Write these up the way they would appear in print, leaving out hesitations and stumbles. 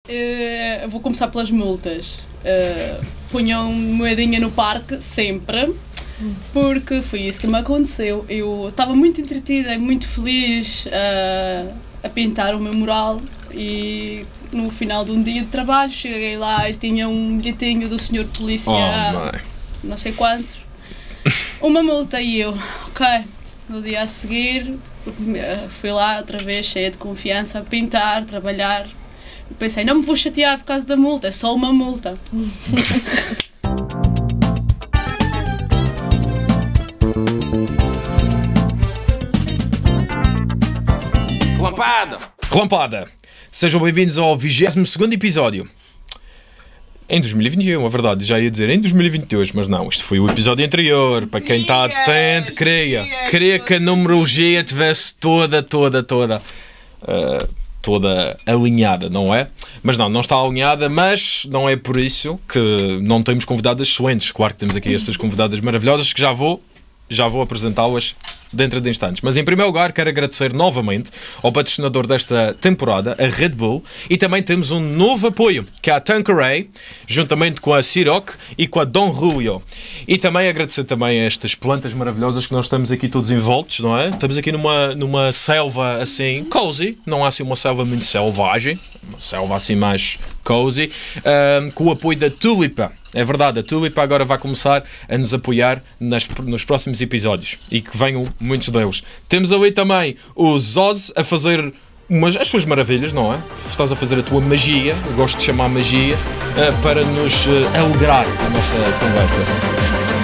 vou começar pelas multas. Punham moedinha no parque, sempre, porque foi isso que me aconteceu. Eu estava muito entretida e muito feliz a pintar o meu mural e no final de um dia de trabalho cheguei lá e tinha um bilhetinho do senhor polícia, não sei quantos, uma multa e eu, ok, no dia a seguir fui lá outra vez cheia de confiança a pintar, trabalhar. Pensei, não me vou chatear por causa da multa, é só uma multa. Relampada! Sejam bem-vindos ao 22º episódio. Em 2021, a verdade, já ia dizer em 2022, mas não, este foi o episódio anterior. Para quem está atento, queria que a numerologia tivesse toda alinhada, não é? Mas não está alinhada, mas não é por isso que não temos convidadas excelentes. Claro que temos aqui estas convidadas maravilhosas que já vou apresentá-las dentro de instantes. Mas em primeiro lugar quero agradecer novamente ao patrocinador desta temporada, a Red Bull, e também temos um novo apoio, que é a Tanqueray, juntamente com a Ciroc e com a Dom Julio. E também agradecer também a estas plantas maravilhosas que nós estamos aqui todos envoltos, não é? Estamos aqui numa selva assim, cozy, não há assim uma selva muito selvagem, uma selva assim mais cozy, com o apoio da Tulipa. É verdade, a Tulipa agora vai começar a nos apoiar nos próximos episódios e que venham muitos deles. Temos ali também o Zoz a fazer as suas maravilhas, não é? Estás a fazer a tua magia, eu gosto de chamar magia, para nos alegrar a nossa conversa.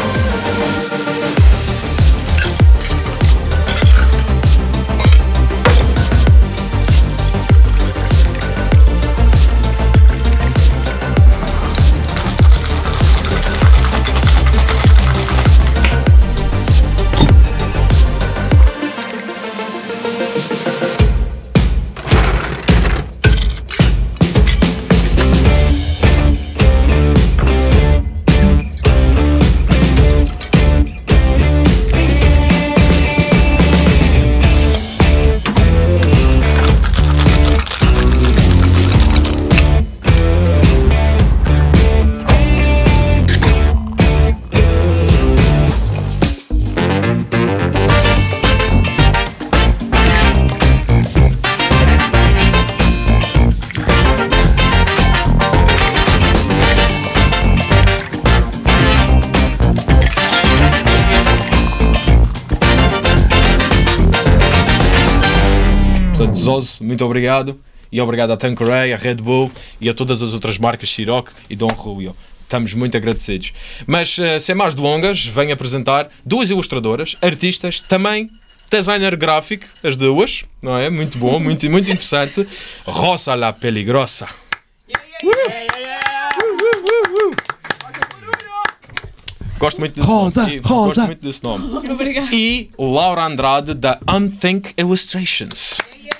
Zoz, muito obrigado, e obrigado à Tanqueray, à Red Bull e a todas as outras marcas, Ciroc e Dom Julio. Estamos muito agradecidos. Mas, sem mais delongas, venho apresentar duas ilustradoras, artistas, também designer gráfico, as duas, não é? Muito bom, muito interessante. Rosa la Peligrosa. Gosto muito desse nome. Gosto muito desse nome. Obrigada. E Laura Andrade, da Unthink Illustrations.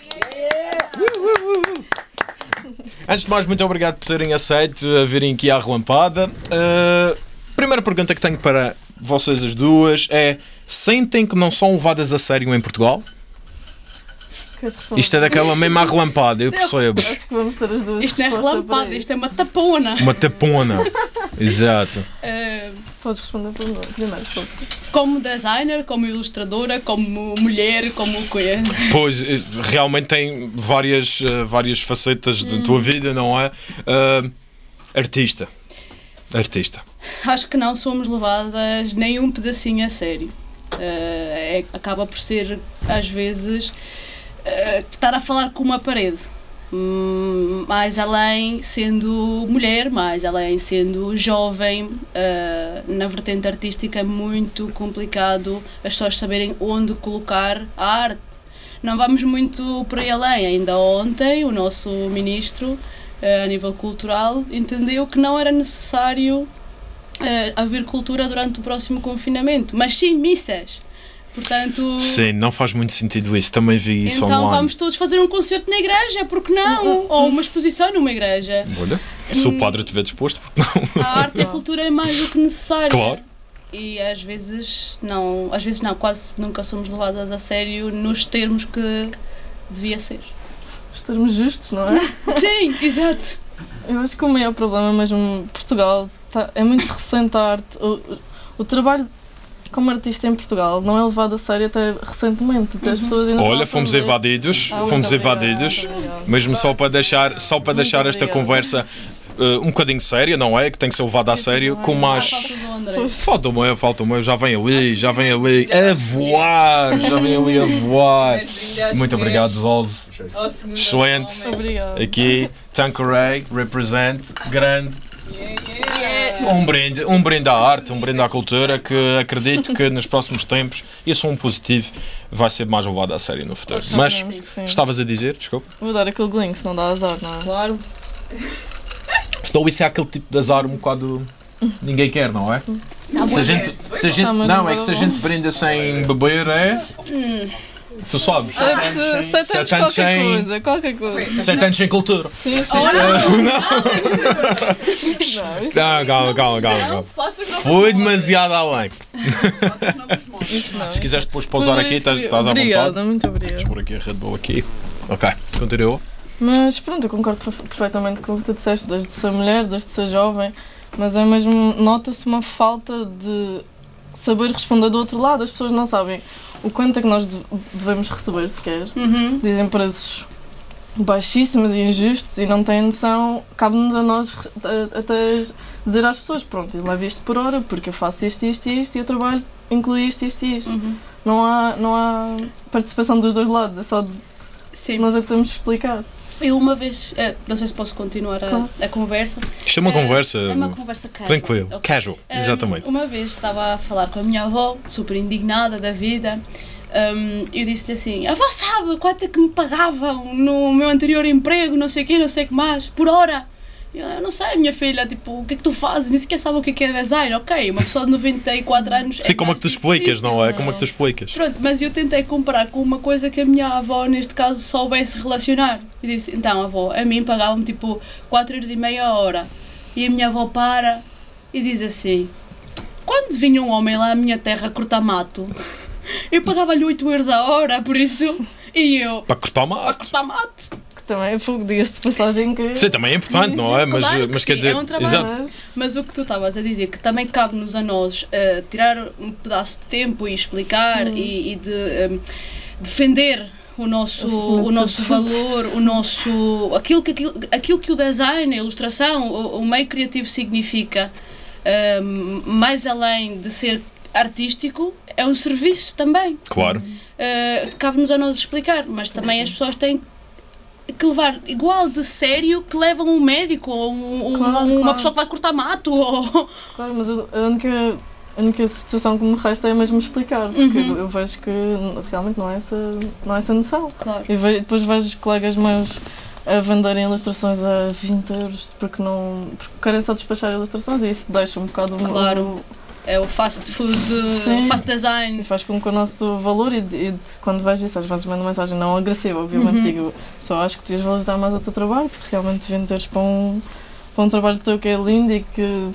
Antes de mais, muito obrigado por terem aceito a virem aqui à Relampada. Primeira pergunta que tenho para vocês as duas é: sentem que não são levadas a sério em Portugal? Isto é daquela mesma relampada, eu percebo. Acho que vamos ter as duas. Isto não é relampada, isto é uma tapona. Uma tapona, exato. Podes responder primeiro, força. Como designer, como ilustradora, como mulher, como quê? Pois, realmente tem várias facetas da tua vida, não é? Artista. Acho que não somos levadas nem um pedacinho a sério. Acaba por ser, às vezes, estar a falar com uma parede. Mais além sendo mulher, mais além sendo jovem, na vertente artística é muito complicado as pessoas saberem onde colocar a arte. Não vamos muito por aí além. Ainda ontem o nosso ministro, a nível cultural, entendeu que não era necessário haver cultura durante o próximo confinamento, mas sim missas. Portanto, sim, não faz muito sentido isso. Também vi isso então online. Vamos todos fazer um concerto na igreja, porque não? Ou uma exposição numa igreja. Olha, se o padre estiver disposto, porque não? A arte e a cultura é mais do que necessário. Claro. E às vezes não, quase nunca somos levadas a sério nos termos que devia ser. Os termos justos, não é? Sim, exato. Eu acho que o maior problema mesmo Portugal é muito recente a arte. O trabalho como artista em Portugal não é levado a sério até recentemente. As pessoas ainda Olha, fomos invadidos, mesmo só para deixar esta conversa um bocadinho séria, não é? Que tem que ser levada a sério, com mais... Falta o meu, já vem ali a voar, Muito obrigado, Zolz. Excelente. Obrigado. Aqui, Tanqueray, represent, grande. Um brinde à arte, um brinde à cultura, que acredito que nos próximos tempos isso é um positivo, vai ser mais levado a sério no futuro. Mas estavas a dizer, desculpa? Vou dar aquele golinho, se não dá azar, não é? Claro. Senão isso é aquele tipo de azar um bocado ninguém quer, não é? Se a gente brinda sem beber tu sabes. 7 anos qualquer coisa. 7 anos sem cultura. Sim. Calma. Foi demasiado além. Se quiseres depois pausar aqui, estás à vontade. Obrigada, muito obrigada. Deixa por aqui a Red Bull aqui. Ok, continua. Mas pronto, eu concordo perfeitamente com o que tu disseste, desde ser mulher, desde ser jovem, mas é mesmo, nota-se uma falta de saber responder do outro lado. As pessoas não sabem o quanto é que nós devemos receber sequer. Dizem preços baixíssimos e injustos e não têm noção. Cabe-nos a nós até dizer às pessoas, pronto, eu levo isto por hora porque eu faço isto e eu trabalho, inclui isto. Não há participação dos dois lados, é só nós é que temos que explicar. Eu uma vez, não sei se posso continuar a conversa. Isto é uma conversa. É uma conversa casual. Tranquilo, Okay. casual, exatamente. Uma vez estava a falar com a minha avó, super indignada da vida. Eu disse-lhe assim: a avó sabe quanto é que me pagavam no meu anterior emprego, não sei o quê, não sei o que mais, por hora. Eu não sei, minha filha, tipo, o que é que tu fazes? Nem sequer sabe o que é design. Ok, uma pessoa de 94 anos. Sim, como é que tu explicas, não é? Como é que tu explicas? Pronto, mas eu tentei comparar com uma coisa que a minha avó, neste caso, soubesse relacionar. E disse: então, avó, a mim pagavam tipo 4,5 a hora. E a minha avó para e diz assim: quando vinha um homem lá à minha terra cortar mato, eu pagava-lhe 8 euros a hora, por isso. E eu. Para cortar mato. Para cortar mato. Também é fogo, diga-se de passagem que... Sim, também é importante, não é? Claro Mas sim, quer dizer... é um trabalho. Mas o que tu estavas a dizer, que também cabe-nos a nós tirar um pedaço de tempo e explicar e de defender o nosso valor, aquilo que o design, a ilustração, o meio criativo significa, mais além de ser artístico, é um serviço também. Claro. Cabe-nos a nós explicar, mas também as pessoas têm que levar igual de sério que levam um médico ou uma pessoa que vai cortar mato. Claro, mas a única situação que me resta é mesmo explicar, porque eu vejo que realmente não há essa noção. Claro. E depois vejo os colegas meus a venderem ilustrações a 20 euros porque querem só despachar ilustrações e isso deixa um bocado... Claro. É o fast food, o fast design. E faz com que o nosso valor, e quando vejo isso, às vezes mando uma mensagem não agressiva, obviamente digo, só acho que tu ias valorizar mais o teu trabalho, porque realmente venderes para um trabalho teu que é lindo e que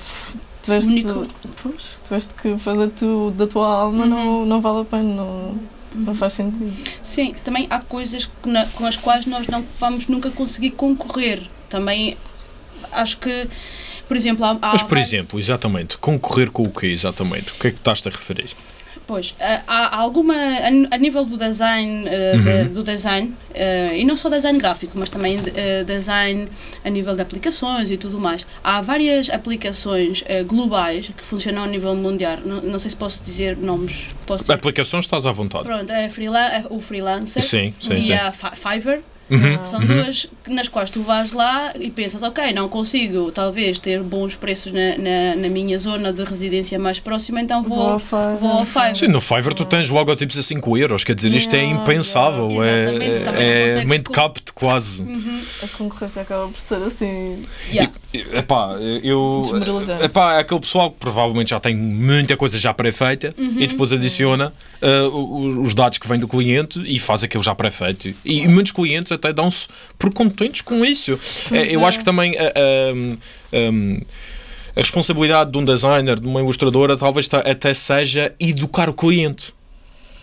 tiveste que fazer tu da tua alma, não vale a pena, não faz sentido. Sim, também há coisas com as quais nós não vamos nunca conseguir concorrer. Também acho que, por exemplo, Mas, por exemplo, exatamente, concorrer com o quê, exatamente? O que é que estás-te a referir? Pois, há alguma, a nível do design, e não só design gráfico, mas também design a nível de aplicações e tudo mais. Há várias aplicações globais que funcionam a nível mundial. Não sei se posso dizer nomes. Aplicações estás à vontade. Pronto, o Freelancer sim, a Fiverr. São duas nas quais tu vais lá e pensas, ok, não consigo talvez ter bons preços na minha zona de residência mais próxima, então vou ao Fiverr. Sim, no Fiverr tu tens logotipos a 5 euros, quer dizer, isto é impensável, é mente capto quase. A concorrência acaba por ser assim... É aquele pessoal que provavelmente já tem muita coisa já pré-feita e depois adiciona os dados que vêm do cliente e faz aquilo já pré-feito. E muitos clientes até dão-se por contentes com isso. Eu acho que também a responsabilidade de um designer, de uma ilustradora, talvez até seja educar o cliente.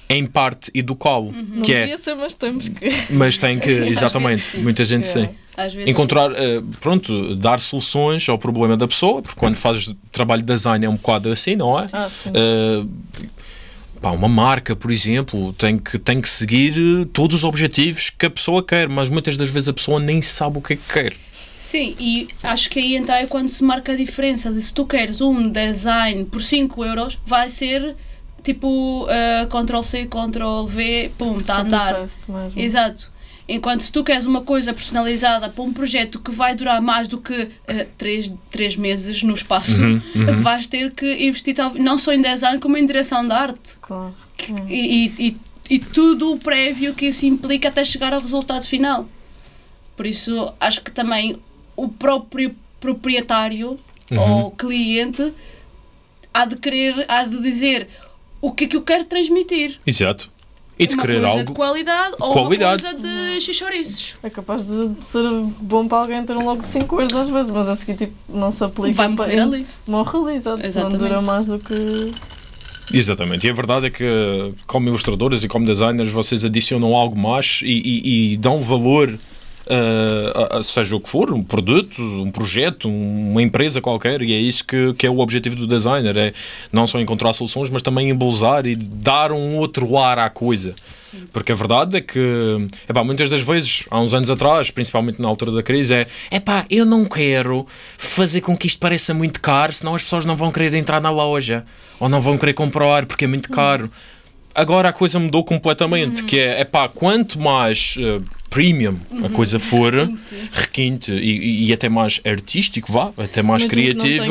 em parte educá-lo. Não Que devia ser, mas temos que. mas tem que, exatamente, vezes, sim. muita gente sim. Às vezes, Encontrar, pronto, dar soluções ao problema da pessoa, porque quando fazes trabalho de design é um bocado assim, não é? Sim. Uma marca, por exemplo, tem que seguir todos os objetivos que a pessoa quer, mas muitas das vezes a pessoa nem sabe o que é que quer. sim, e acho que aí então é quando se marca a diferença de se tu queres um design por 5 euros, vai ser tipo Ctrl-C, Ctrl-V, pum, está a andar. Exato. Enquanto se tu queres uma coisa personalizada para um projeto que vai durar mais do que 3 meses no espaço, vais ter que investir não só em design como em direção de arte. Claro. E tudo o prévio que isso implica até chegar ao resultado final. Por isso, acho que também o próprio proprietário ou cliente há de dizer o que é que eu quero transmitir. Exato. E de querer coisa algo de qualidade ou qualidade. uma coisa de xixoriços. É capaz de ser bom para alguém ter um logo de 5 euros às vezes, mas a seguir tipo, não se aplica. Vai morrer ali. Morre ali, exato. Não dura mais do que... Exatamente, e a verdade é que como ilustradores e como designers vocês adicionam algo mais e dão valor seja o que for, um produto, um projeto, uma empresa qualquer, e é isso que é o objetivo do designer, é não só encontrar soluções, mas também embelezar e dar um outro ar à coisa. Sim. Porque a verdade é que muitas das vezes, há uns anos atrás, principalmente na altura da crise, eu não quero fazer com que isto pareça muito caro, senão as pessoas não vão querer entrar na loja ou não vão querer comprar porque é muito caro. Agora a coisa mudou completamente, que é quanto mais premium a coisa for, requinte e até mais artístico, até mais criativo,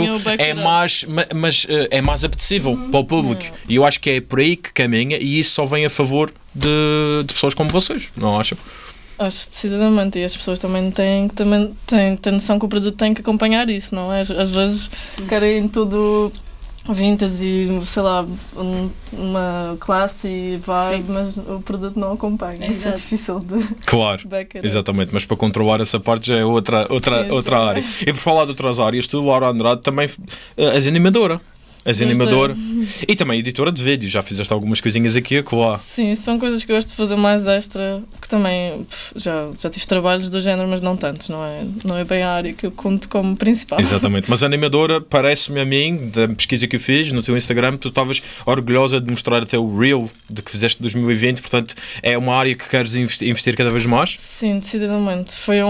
é mais apetecível para o público. E eu acho que é por aí que caminha, e isso só vem a favor de pessoas como vocês, não acham? Acho decididamente, e as pessoas também têm noção que o produto tem que acompanhar isso, não é? Às vezes querem tudo vintage e, sei lá, uma classe e vibe, mas o produto não acompanha. Isso é difícil de... Claro, exatamente, mas para controlar essa parte já é outra área. E por falar de outras áreas, tu, Laura Andrade, também és animadora. És animadora e também editora de vídeo. Já fizeste algumas coisinhas aqui e acolá. Sim, são coisas que eu gosto de fazer mais extra, que também já tive trabalhos do género, mas não tantos, não é bem a área que eu conto como principal. Exatamente, mas animadora, parece-me a mim, da pesquisa que eu fiz no teu Instagram, tu estavas orgulhosa de mostrar até o Reel de que fizeste em 2020, portanto é uma área que queres investir cada vez mais? Sim, decididamente.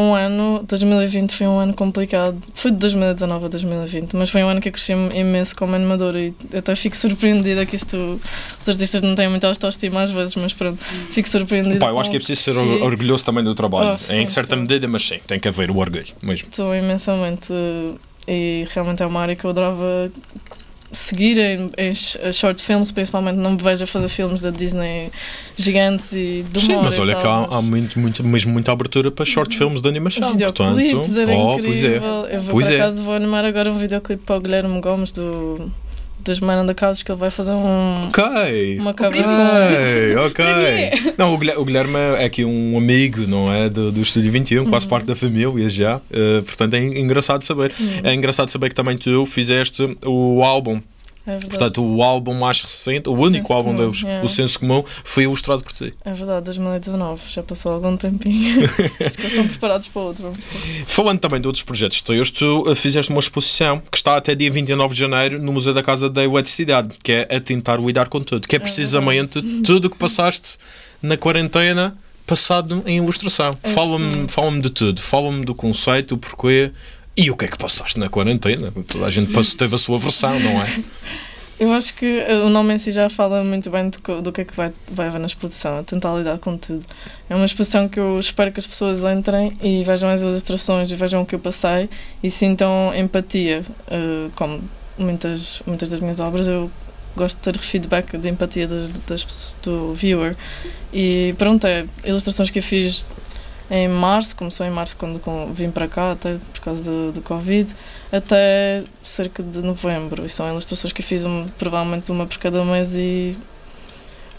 2020 foi um ano complicado, foi de 2019 a 2020, mas foi um ano que eu cresci imenso como animadora e até fico surpreendida que os artistas não têm muita autoestima às vezes, mas pronto, fico surpreendida. Eu acho que é preciso ser orgulhoso também do trabalho, em certa medida, mas sim, tem que haver o orgulho mesmo. Estou imensamente, e realmente é uma área que eu adorava seguir em short films, principalmente. Não me vejo a fazer filmes da Disney gigantes e demora. Sim, mas olha que há mesmo muita abertura para short films de animação. Videoclipes, era incrível. Por acaso vou animar agora um videoclipe para o Guilherme Gomes dos Man on the Couch, que ele vai fazer uma cabine. Ok. Não, o Guilherme é aqui um amigo, não é? Do Estúdio 21, quase parte da família já. Portanto, é engraçado saber. É engraçado saber que também tu fizeste o álbum. É verdade. Portanto, o álbum mais recente, o único álbum deles, o Senso Comum, foi ilustrado por ti. É verdade, 2019, já passou algum tempinho. Acho que eles estão preparados para outro. Falando também de outros projetos teus, tu fizeste uma exposição que está até dia 29 de janeiro no Museu da Casa da Eletricidade, que é A Tentar Lidar com Tudo, que é precisamente tudo o que passaste na quarentena passado em ilustração. Fala-me de tudo, fala-me do conceito, o porquê. E o que é que passaste na quarentena? Toda a gente teve a sua versão, não é? Eu acho que o nome em si já fala muito bem do que é que vai haver na exposição, a tentar lidar com tudo. É uma exposição que eu espero que as pessoas entrem e vejam as ilustrações e vejam o que eu passei e sintam empatia. Como muitas das minhas obras, eu gosto de ter feedback de empatia do viewer. E pronto, ilustrações que eu fiz em março, começou em março quando vim para cá, até por causa do Covid, até cerca de novembro. E são ilustrações que eu fiz provavelmente uma por cada mês e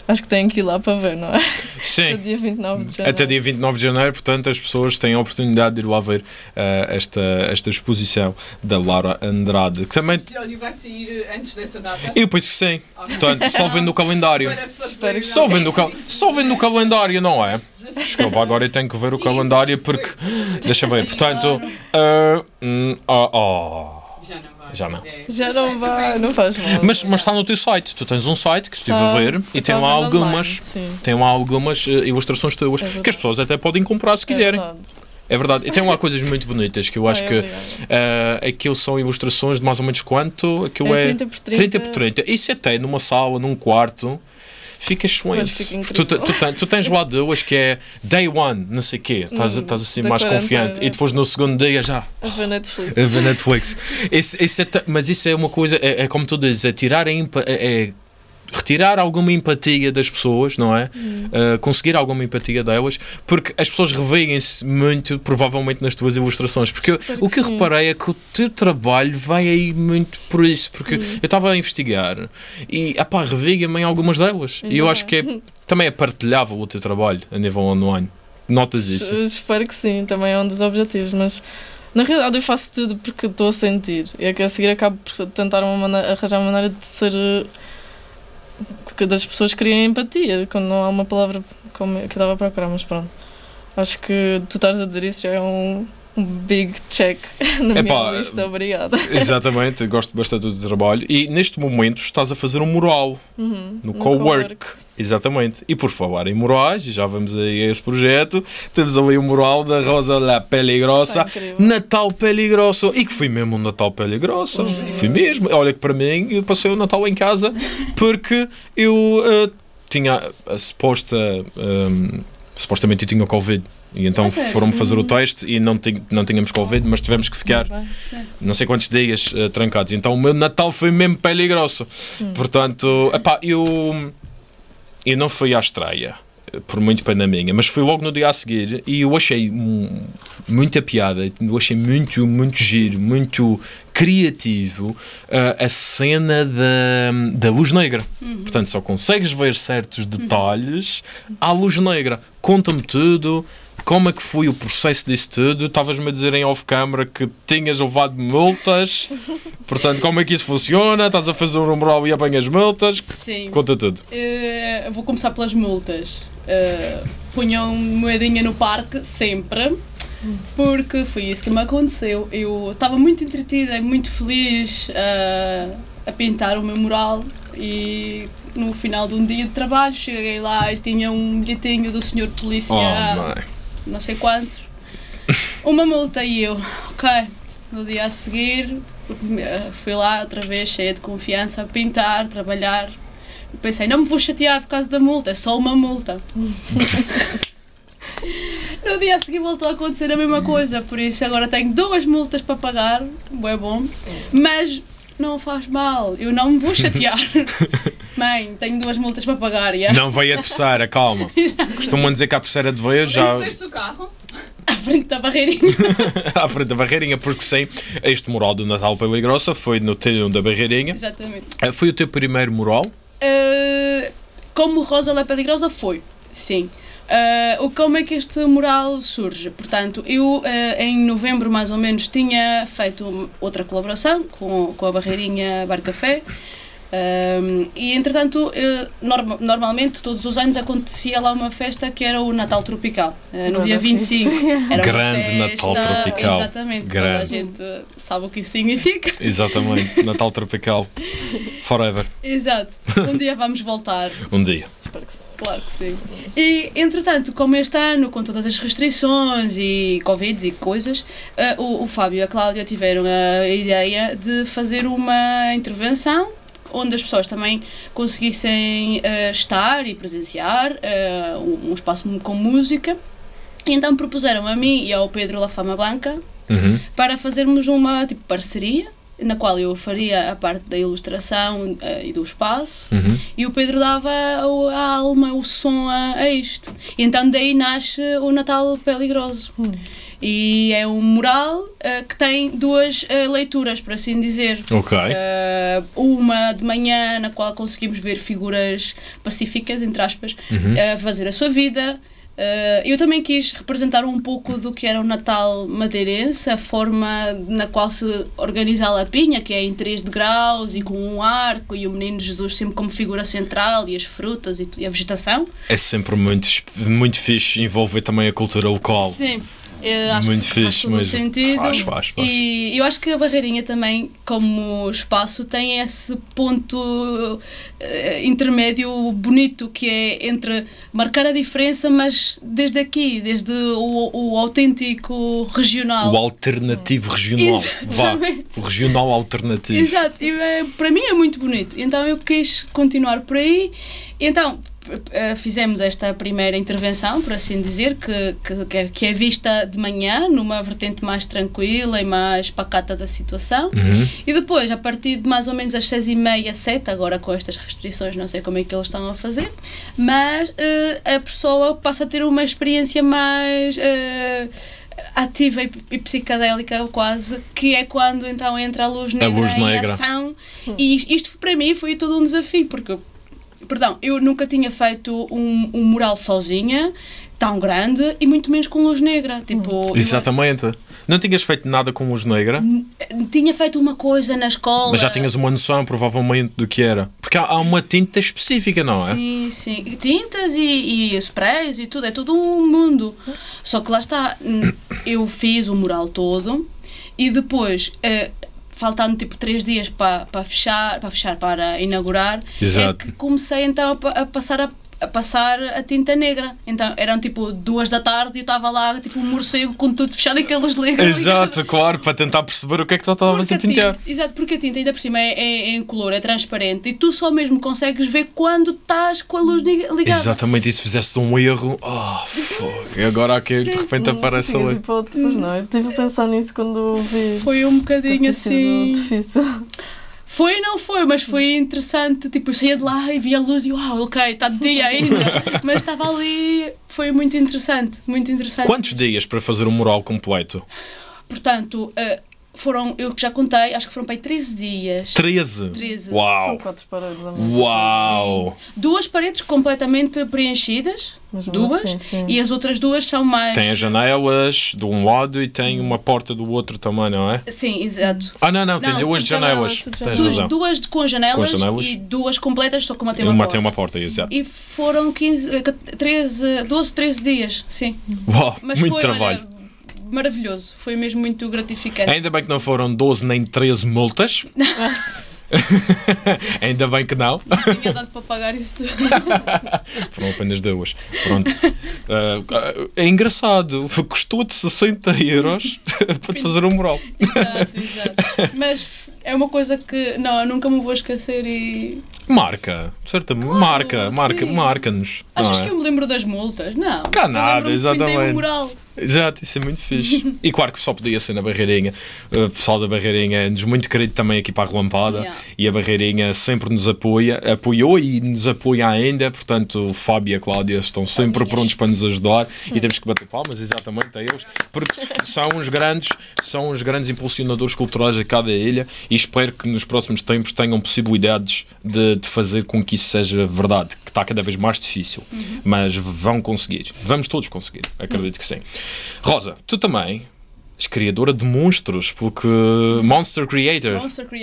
Acho que têm que ir lá para ver, não é? Sim. Até dia 29 de janeiro. Até dia 29 de janeiro, portanto, as pessoas têm a oportunidade de ir lá ver esta exposição da Laura Andrade. Que também... Vai sair antes dessa data? Eu penso que sim. Portanto, só vendo o calendário. Só vendo o calendário, não é? Desculpa, agora eu tenho que ver o calendário porque... Deixa eu ver, portanto... Já não vai, não faz mal. Mas está no teu site. Tu tens um site que estive a ver e tem lá algumas ilustrações tuas que as pessoas até podem comprar se quiserem. É verdade. E tem lá coisas muito bonitas que eu acho que aquilo são ilustrações de mais ou menos quanto? Aquilo é 30 por 30 por 30. Isso até numa sala, num quarto, fica excelente. Tu tens lá duas que é Day One, não sei o quê. Estás assim mais confiante. E depois no segundo dia já. A ver Netflix. Mas isso é uma coisa, é como tu dizes, é tirar retirar alguma empatia das pessoas, não é? Conseguir alguma empatia delas, porque as pessoas reveem-se muito, provavelmente, nas tuas ilustrações. Porque o que eu reparei é que o teu trabalho vai aí muito por isso, porque eu estava a investigar e, reveia-me em algumas delas. E eu acho que também é partilhável o teu trabalho a nível online. Notas isso? Eu espero que sim, também é um dos objetivos, mas na realidade eu faço tudo porque estou a sentir. E é que a seguir acabo por tentar arranjar uma maneira de ser... que das pessoas criem empatia, quando não há uma palavra como que eu estava a procurar, mas pronto. Acho que tu estás a dizer isso já é um big check na minha lista, obrigada. Exatamente, gosto bastante do trabalho. E neste momento estás a fazer um mural no Cowork. Exatamente. E por falar em murais, já vamos aí a esse projeto, temos ali o mural da Rosa La Peligrosa, Natal Peligroso, e que foi mesmo um Natal Peligroso. Fui mesmo. Olha que para mim, eu passei o Natal em casa porque eu tinha a supostamente eu tinha Covid. E então foram-me fazer o teste e não tínhamos Covid, mas tivemos que ficar não sei quantos dias trancados. Então o meu Natal foi mesmo peligroso. Portanto, eu não fui à estreia, por muito pena minha, mas fui logo no dia a seguir e eu achei muita piada, eu achei muito giro, muito criativo a cena da luz negra. Portanto, só consegues ver certos detalhes à luz negra. Conta-me tudo. Como é que foi o processo disso tudo? Estavas-me a dizer em off-camera que tinhas levado multas. Portanto, como é que isso funciona? Estás a fazer um mural e apanhas multas? Sim. Conta tudo. Vou começar pelas multas. Punham moedinha no parque, sempre. Porque foi isso que me aconteceu. Eu estava muito entretida e muito feliz a pintar o meu mural. E no final de um dia de trabalho, cheguei lá e tinha um bilhetinho do senhor polícia... não sei quantos, uma multa e eu, ok, no dia a seguir fui lá outra vez cheia de confiança a pintar, trabalhar e pensei, não me vou chatear por causa da multa, é só uma multa. No dia a seguir voltou a acontecer a mesma coisa, por isso agora tenho 2 multas para pagar, é bom, mas não faz mal, eu não me vou chatear. Mãe, tenho 2 multas para pagar. Não veio a terceira, calma. Costumam dizer que a terceira de vez já... Não fez o carro? À frente da barreirinha. À frente da barreirinha, porque sim, este mural do Natal Peligrosa foi no telhão da barreirinha. Exatamente. Foi o teu primeiro mural? Como Rosa La Peligrosa foi, sim. Como é que este mural surge? Portanto, eu em novembro mais ou menos tinha feito outra colaboração com a barreirinha Bar Café. E entretanto, normalmente todos os anos acontecia lá uma festa que era o Natal Tropical, no dia 25. Era grande uma festa, Natal Tropical. Exatamente, grande. Toda a gente sabe o que isso significa. Exatamente, Natal Tropical forever. Exato, um dia vamos voltar. Um dia. Espero que sim. Claro que sim. E entretanto, como este ano, com todas as restrições e Covid e coisas, o Fábio e a Cláudia tiveram a ideia de fazer uma intervenção onde as pessoas também conseguissem estar e presenciar um espaço com música. E então propuseram a mim e ao Pedro La Fama Blanca para fazermos uma tipo parceria na qual eu faria a parte da ilustração e do espaço, e o Pedro dava a alma, o som a isto. E então daí nasce o Natal Peligroso. E é um mural que tem duas leituras, por assim dizer. Uma de manhã, na qual conseguimos ver figuras pacíficas, entre aspas, a fazer a sua vida. Eu também quis representar um pouco do que era o Natal madeirense, a forma na qual se organiza a lapinha, que é em 3 degraus e com um arco, e o Menino Jesus sempre como figura central, e as frutas e a vegetação. É sempre muito fixe envolver também a cultura local. Sim. Eu acho muito que fixe, faz todo o sentido. Faz. E eu acho que a Barreirinha também, como espaço, tem esse ponto intermédio bonito, que é entre marcar a diferença, mas desde aqui, desde o autêntico regional. O alternativo regional. O regional alternativo. Exato, e para mim é muito bonito. Então eu quis continuar por aí. Então fizemos esta primeira intervenção, por assim dizer, que é vista de manhã, numa vertente mais tranquila e mais pacata da situação. E depois, a partir de mais ou menos as 6h30, 7, agora com estas restrições, não sei como é que eles estão a fazer, mas a pessoa passa a ter uma experiência mais ativa e psicadélica quase, que é quando então entra a luz negra em ação. E isto para mim foi todo um desafio, porque eu nunca tinha feito um mural sozinha, tão grande, e muito menos com luz negra. Exatamente. Não tinhas feito nada com luz negra? Tinha feito uma coisa na escola. Mas já tinhas uma noção, provavelmente, do que era. Porque há uma tinta específica, não é? Sim. Tintas e sprays e tudo. É todo um mundo. Só que lá está. Eu fiz o mural todo e depois... faltando 3 dias para inaugurar, Exato. É que comecei então a passar a tinta negra. Então eram 2 da tarde e eu estava lá um morcego com tudo fechado e aquelas negras. Exato, claro, para tentar perceber o que é que tu estavas a pintar. Exato, porque a tinta ainda por cima é em color, é transparente, e tu só mesmo consegues ver quando estás com a luz ligada. Exatamente, e se fizesse um erro, e agora aqui de repente aparece ali. Pois não, eu estive a pensar nisso quando vi. Foi um bocadinho assim. Difícil. Foi e não foi, mas foi interessante. Eu saía de lá e via a luz e ok, está de dia ainda. Mas estava ali, foi muito interessante. Quantos dias para fazer um mural completo? Portanto, eu já contei, acho que foram para aí 13 dias. 13? Uau! São 4 paredes. Uau! Sim. 2 paredes completamente preenchidas. Mesmo 2. assim, e as outras 2 são mais... Tem as janelas de um lado e tem uma porta do outro também, não é? Sim, exato. Não, tem 2 janelas. Tens razão. 2 com janelas e 2 completas, só que uma tem uma porta. Tem uma porta, exato. E foram 12, 13 dias, sim. Uau, mas muito trabalho. Maravilhoso, foi mesmo muito gratificante. Ainda bem que não foram 12 nem 13 multas. Ainda bem que não. Não tinha dado para pagar isso tudo. Foram apenas 2. Pronto. É engraçado. Custou-te 60 euros para fazer um mural. Exato. Mas é uma coisa que nunca me vou esquecer e... Marca, certamente. Claro, marca-nos. Achas que eu me lembro das multas? Não. Cá nada, exatamente. Um mural. Exato, isso é muito fixe. E claro que só podia ser na Barreirinha. O pessoal da Barreirinha é-nos muito querido também aqui para a Relampada. E a Barreirinha sempre nos apoiou e nos apoia ainda. Portanto, o Fábio e a Cláudia estão sempre prontos para nos ajudar. E temos que bater palmas exatamente a eles, porque são os grandes impulsionadores culturais de cada ilha, e espero que nos próximos tempos tenham possibilidades de fazer com que isso seja verdade, que está cada vez mais difícil. Mas vão conseguir. Vamos todos conseguir. Acredito que sim. Rosa, tu também és criadora de monstros, porque Monster Creator.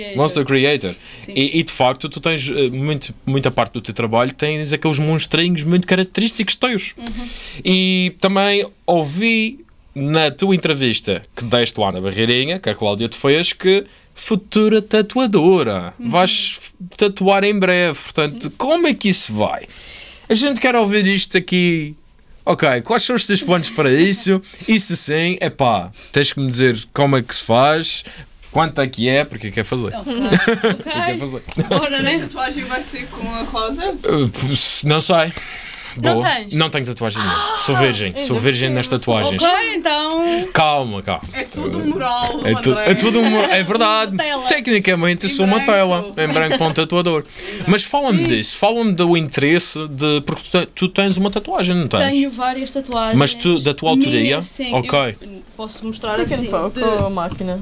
E de facto tu tens muita parte do teu trabalho, tens aqueles monstrinhos muito característicos teus. E também ouvi na tua entrevista que deste lá na Barreirinha, que a Cláudia te fez, que futura tatuadora, vais tatuar em breve. Portanto, como é que isso vai? A gente quer ouvir isto aqui. Ok, quais são os teus planos para isso? Isso sim, tens que me dizer como é que se faz, quanto é que é, porque quer fazer. Ok. Quer fazer. Bora, né? A tatuagem vai ser com a Rosa? Não sei. Não tens? Não tenho tatuagem nenhuma. Sou virgem nas tatuagens. Ok, então. Calma. É tudo moral. É tudo é verdade. Tela. Tecnicamente eu sou uma branco. tela em branco para um tatuador. Mas fala-me disso, fala-me do interesse de. Porque tu tens uma tatuagem, não tens? Tenho várias tatuagens. Mas tu, da tua autoria? Minhas, sim. Ok. Eu posso mostrar Stick assim. and poke de- ou a máquina?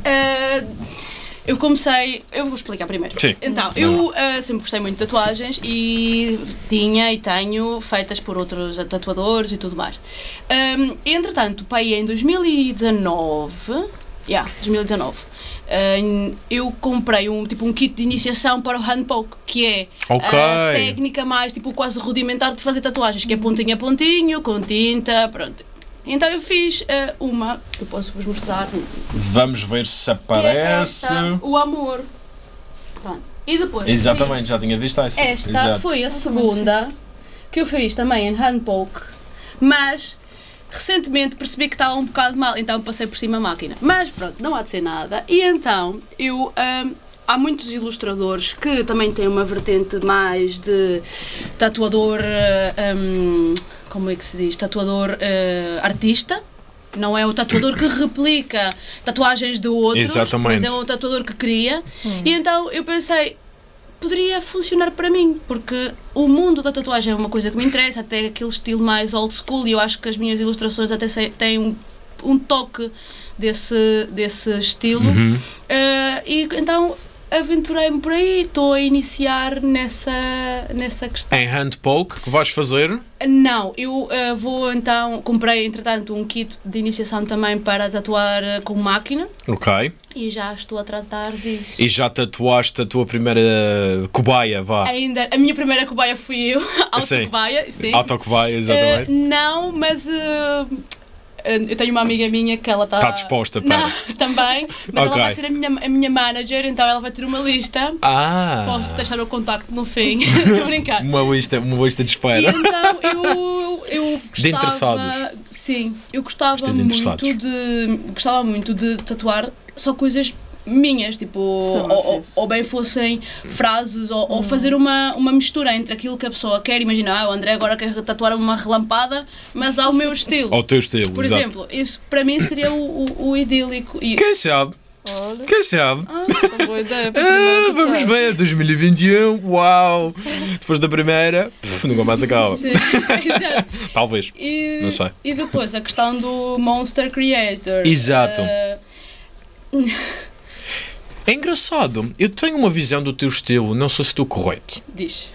Eu comecei. Eu vou explicar primeiro. Sim. Então, eu sempre gostei muito de tatuagens e tinha e tenho feitas por outros tatuadores e tudo mais. Entretanto, pai, em 2019. 2019. Eu comprei um kit de iniciação para o handpoke, que é Ok. a técnica mais quase rudimentar de fazer tatuagens, que é pontinho a pontinho, com tinta, pronto. Então eu fiz uma, que eu posso-vos mostrar, Vamos ver se que é aparece. esta, o amor. Pronto. E depois Exatamente, já tinha visto essa. esta Exato. foi a segunda que eu fiz também em handpoke, mas recentemente percebi que estava um bocado mal, então passei por cima a máquina. Mas pronto, não há de ser nada. E então eu há muitos ilustradores que também têm uma vertente mais de tatuador, como é que se diz? Tatuador artista. Não é o tatuador que replica tatuagens de outros, Exatamente. mas é o tatuador que cria. E então eu pensei, poderia funcionar para mim, porque o mundo da tatuagem é uma coisa que me interessa, até aquele estilo mais old school, e eu acho que as minhas ilustrações até têm um toque desse estilo. E então aventurei-me por aí, estou a iniciar nessa questão. Em handpoke, que vais fazer? Não, eu comprei entretanto um kit de iniciação também para tatuar com máquina Ok. e já estou a tratar disso. E já tatuaste a tua primeira cobaia, vá. Ainda, a minha primeira cobaia fui eu, autocobaia, sim. Autocobaia, exatamente. Não, mas eu tenho uma amiga minha que ela está... Está disposta para. Não, também, mas Ok. ela vai ser a minha manager, então ela vai ter uma lista. Posso deixar o contacto no fim, estou a brincar. Uma lista de E espera. então eu gostava... De interessados. Sim, eu gostava Gostei de interessados. gostava muito de tatuar só coisas minhas, tipo, ou bem fossem frases, ou fazer uma mistura entre aquilo que a pessoa quer. Imagina, o André agora quer tatuar uma relampada, mas ao meu estilo. Ao teu estilo, Por exato. exemplo, isso para mim seria o idílico. E, Quem sabe? Olha, Quem sabe? boa ideia para a primeira Vamos tatuagem. ver, 2021, uau! Depois da primeira, nunca mais acaba. sim, exato. Talvez. Não sei. E depois a questão do Monster Creator. Exato. É engraçado, eu tenho uma visão do teu estilo, não sei se estou correto. Diz.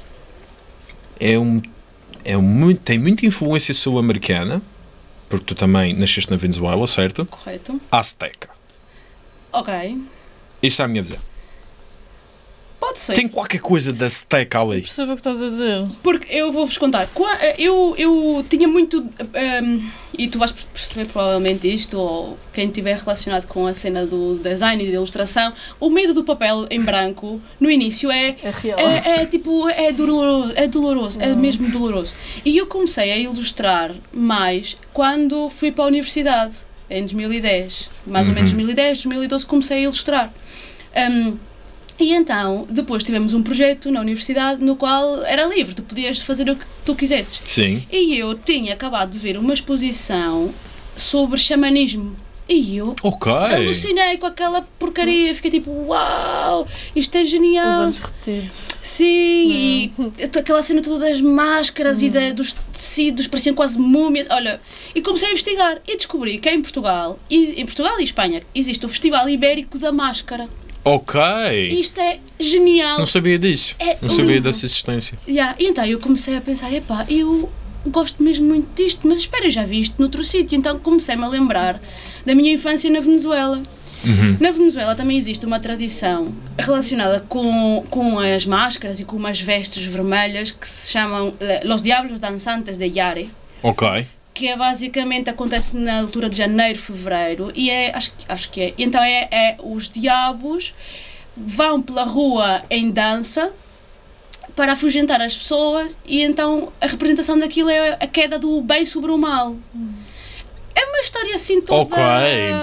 Tem muita influência sul-americana, porque tu também nasceste na Venezuela, certo? Correto. Azteca. Ok. Isto é a minha visão. Pode ser. Tem qualquer coisa da Azteca ali. Percebo o que estás a dizer. Porque eu vou-vos contar. Eu tinha muito. E tu vais perceber provavelmente isto, ou quem estiver relacionado com a cena do design e da ilustração, o medo do papel em branco no início é real. é doloroso, é mesmo doloroso. E eu comecei a ilustrar mais quando fui para a universidade, em 2010. Mais ou menos 2010, 2012 comecei a ilustrar. E então, depois tivemos um projeto na universidade no qual era livre, tu podias fazer o que tu quisesses. Sim. E eu tinha acabado de ver uma exposição sobre xamanismo. E eu Ok. alucinei com aquela porcaria, fiquei tipo, uau, isto é genial. Os olhos repetidos. Sim, e aquela cena toda das máscaras e dos tecidos, pareciam quase múmias. Olha, e comecei a investigar e descobri que em Portugal e Espanha, existe o Festival Ibérico da Máscara. Ok. Isto é genial. Não sabia disso. É Não sabia lindo. dessa existência. E então eu comecei a pensar, epá, eu gosto mesmo muito disto, mas espera, eu já vi isto noutro sítio. Então comecei-me a lembrar da minha infância na Venezuela. Na Venezuela também existe uma tradição relacionada com as máscaras e com umas vestes vermelhas que se chamam Los Diablos Dançantes de Yare, Ok. que é basicamente, acontece na altura de janeiro, fevereiro, e acho que é. Então os diabos vão pela rua em dança para afugentar as pessoas, e então a representação daquilo é a queda do bem sobre o mal. É uma história assim toda...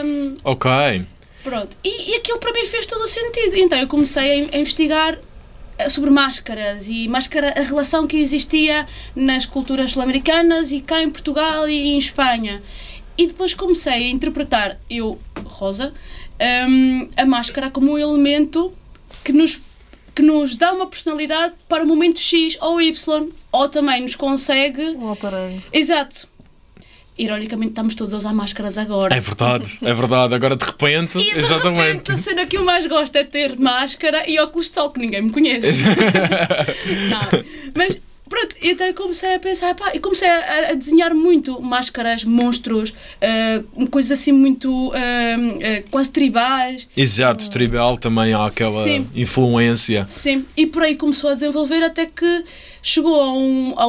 Ok. Pronto. E aquilo para mim fez todo o sentido. Então eu comecei a investigar sobre máscaras e a relação que existia nas culturas sul-americanas e cá em Portugal e em Espanha. E depois comecei a interpretar, eu, Rosa, a máscara como um elemento que nos dá uma personalidade para o momento X ou Y, ou também nos consegue... Um aparelho. Exato. Ironicamente, estamos todos a usar máscaras agora. É verdade. Agora de repente, E de exatamente. repente, a cena que eu mais gosto é ter máscara e óculos de sol, que ninguém me conhece. Não. Mas, pronto, então comecei a pensar, e comecei a desenhar muito máscaras, monstros, coisas assim muito quase tribais. Exato, tribal também há aquela Sim. influência. Sim, e por aí começou a desenvolver até que chegou a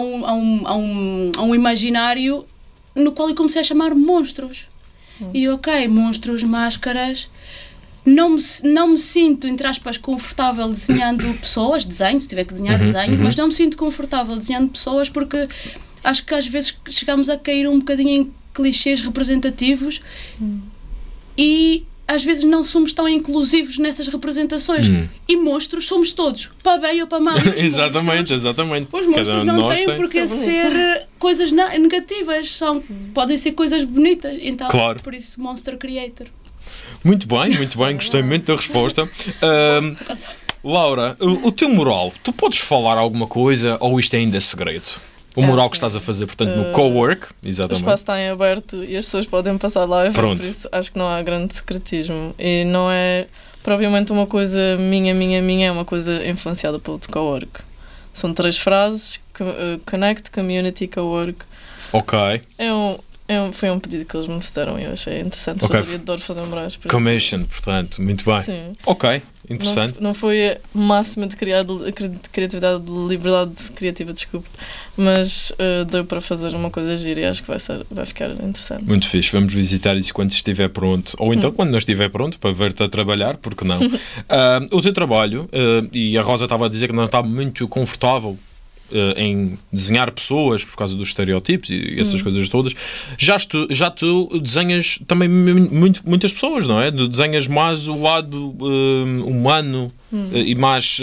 um imaginário no qual eu comecei a chamar monstros. E ok, monstros, máscaras. Não me sinto, entre aspas, confortável desenhando pessoas, desenho, se tiver que desenhar, desenho, mas não me sinto confortável desenhando pessoas porque acho que às vezes chegamos a cair um bocadinho em clichês representativos e às vezes não somos tão inclusivos nessas representações. E monstros somos todos, para bem ou para mal. Exatamente. Os monstros não têm por que ser coisas negativas, podem ser coisas bonitas. Então, Claro. por isso, Monster Creator. Muito bem, gostei muito da resposta. Laura, o teu mural, tu podes falar alguma coisa ou isto é ainda segredo? O mural que estás a fazer, portanto, no Cowork, O exatamente. espaço está em aberto e as pessoas podem passar lá e ver, Pronto. por isso acho que não há grande secretismo. E não é propriamente uma coisa minha, é uma coisa influenciada pelo Cowork. São 3 frases: Connect, Community, Cowork. Ok. Foi um pedido que eles me fizeram e eu achei interessante Ok. fazer e adoro fazer murais. por isso. Commission, portanto, muito bem. Sim. Ok, interessante. Não foi a máxima de criatividade, de liberdade criativa, desculpe, mas deu para fazer uma coisa gira e acho que vai ficar interessante. Muito fixe, vamos visitar isso quando estiver pronto. Ou então quando não estiver pronto, para ver-te a trabalhar, porque não? O teu trabalho, e a Rosa estava a dizer que não está muito confortável em desenhar pessoas por causa dos estereótipos e essas coisas todas. Já tu desenhas também muitas pessoas, não é? Desenhas mais o lado humano e mais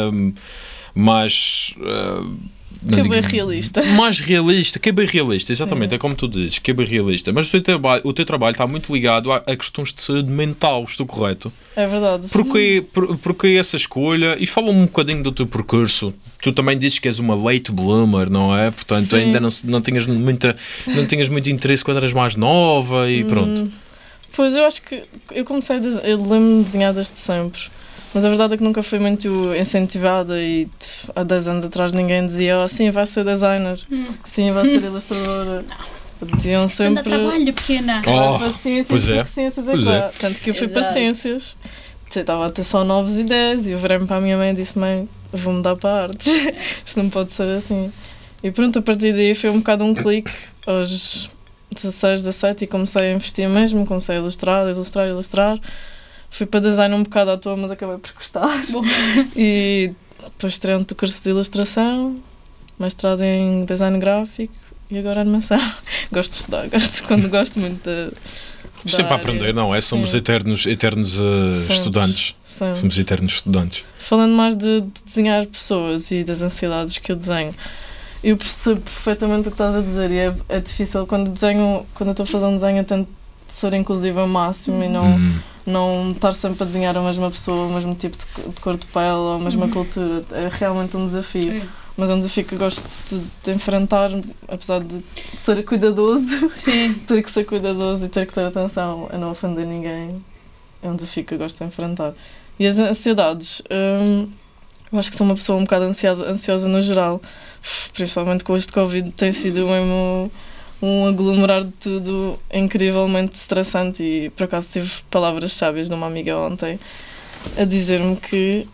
Que é bem realista. Mais realista, que é bem realista, exatamente, é como tu dizes, que é bem realista. Mas o teu trabalho está muito ligado a questões de saúde mental, estou correto? É verdade. Porque essa escolha? E fala-me um bocadinho do teu percurso. Tu também dizes que és uma late bloomer, não é? Portanto, Sim. ainda não tinhas muito interesse quando eras mais nova e pronto. Pois eu acho que eu comecei eu lembro-me de desenhar desde sempre. Mas a verdade é que nunca fui muito incentivada e há 10 anos atrás ninguém dizia sim, vai ser designer, sim, vai ser ilustradora. Diziam sempre... Anda trabalho, pequena. Para ciências, pois é. porque ciências é claro. Tanto que eu fui para Exato. ciências. Estava a ter só 9 ideias e eu virei-me para a minha mãe e disse: mãe, eu vou mudar para artes. Isto não pode ser assim. E pronto, a partir daí foi um bocado um clique aos 16, 17 e comecei a investir mesmo, comecei a ilustrar. Fui para design um bocado à toa, mas acabei por gostar. Bom. E depois tirei um curso de ilustração, mestrado em design gráfico e agora animação. Gosto de estudar, gosto muito da Sempre a área. aprender, não é? Sim. Somos eternos estudantes. Sempre. Somos eternos estudantes. Falando mais de desenhar pessoas e das ansiedades que eu desenho, eu percebo perfeitamente o que estás a dizer e é difícil quando eu estou a fazer um desenho, eu tento ser inclusiva ao máximo e não estar sempre a desenhar a mesma pessoa, o mesmo tipo de cor de pele ou a mesma cultura. É realmente um desafio. Mas é um desafio que eu gosto de enfrentar, apesar de ser cuidadoso. Sim. Ter que ser cuidadoso e ter que ter atenção a não ofender ninguém. É um desafio que eu gosto de enfrentar. E as ansiedades, eu acho que sou uma pessoa um bocado ansiosa no geral, principalmente com este Covid, tem sido mesmo um aglomerar de tudo incrivelmente estressante. E por acaso tive palavras sábias de uma amiga ontem a dizer-me que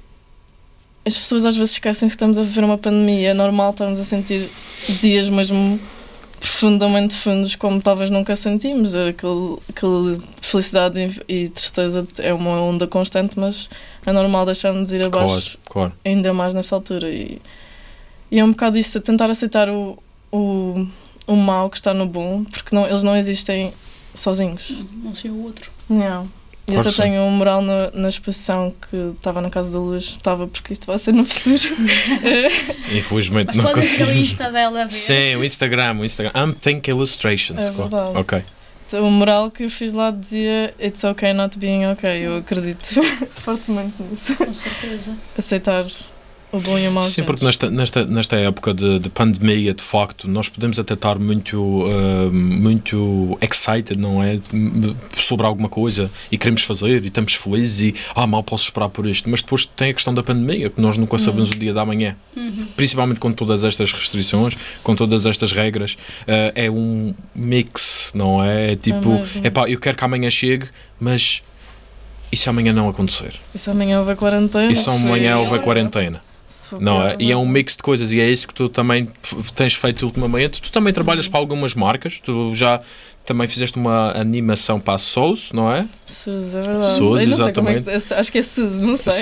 as pessoas às vezes esquecem que estamos a viver uma pandemia. É normal estarmos a sentir dias mesmo profundamente fundos como talvez nunca sentimos. Aquela felicidade e tristeza é uma onda constante, mas é normal deixar-nos ir abaixo Claro. ainda mais nessa altura. E é um bocado isso, tentar aceitar o mal que está no bom, porque eles não existem sozinhos. Não sei o outro. Não. E Claro até que sim. tenho um mural na exposição que estava na Casa da Luz, estava porque isto vai ser no futuro. Infelizmente Mas não podem ver o conseguimos. Insta dela a ver. Sim, o Instagram. Think Illustrations. É verdade. Ok. Então, o mural que eu fiz lá dizia It's okay not being okay. Eu acredito fortemente nisso. Com certeza. Aceitar o bom e o mau. Sim, porque nesta época de pandemia, de facto, nós podemos até estar muito excited, não é? Sobre alguma coisa e queremos fazer e estamos felizes e mal posso esperar por isto. Mas depois tem a questão da pandemia, que nós nunca sabemos o dia da manhã. Principalmente com todas estas restrições, com todas estas regras. É um mix, não é? É tipo, mesmo. eu quero que amanhã chegue, mas e se amanhã não acontecer? E se amanhã houver quarentena? E se amanhã houver quarentena? Não é? E é um mix de coisas e é isso que tu também tens feito ultimamente. Tu também trabalhas para algumas marcas, tu já também fizeste uma animação para a Souls, não é? Suzy, é verdade. Suzy, Eu não sei como exatamente. acho que é Suzy, não sei.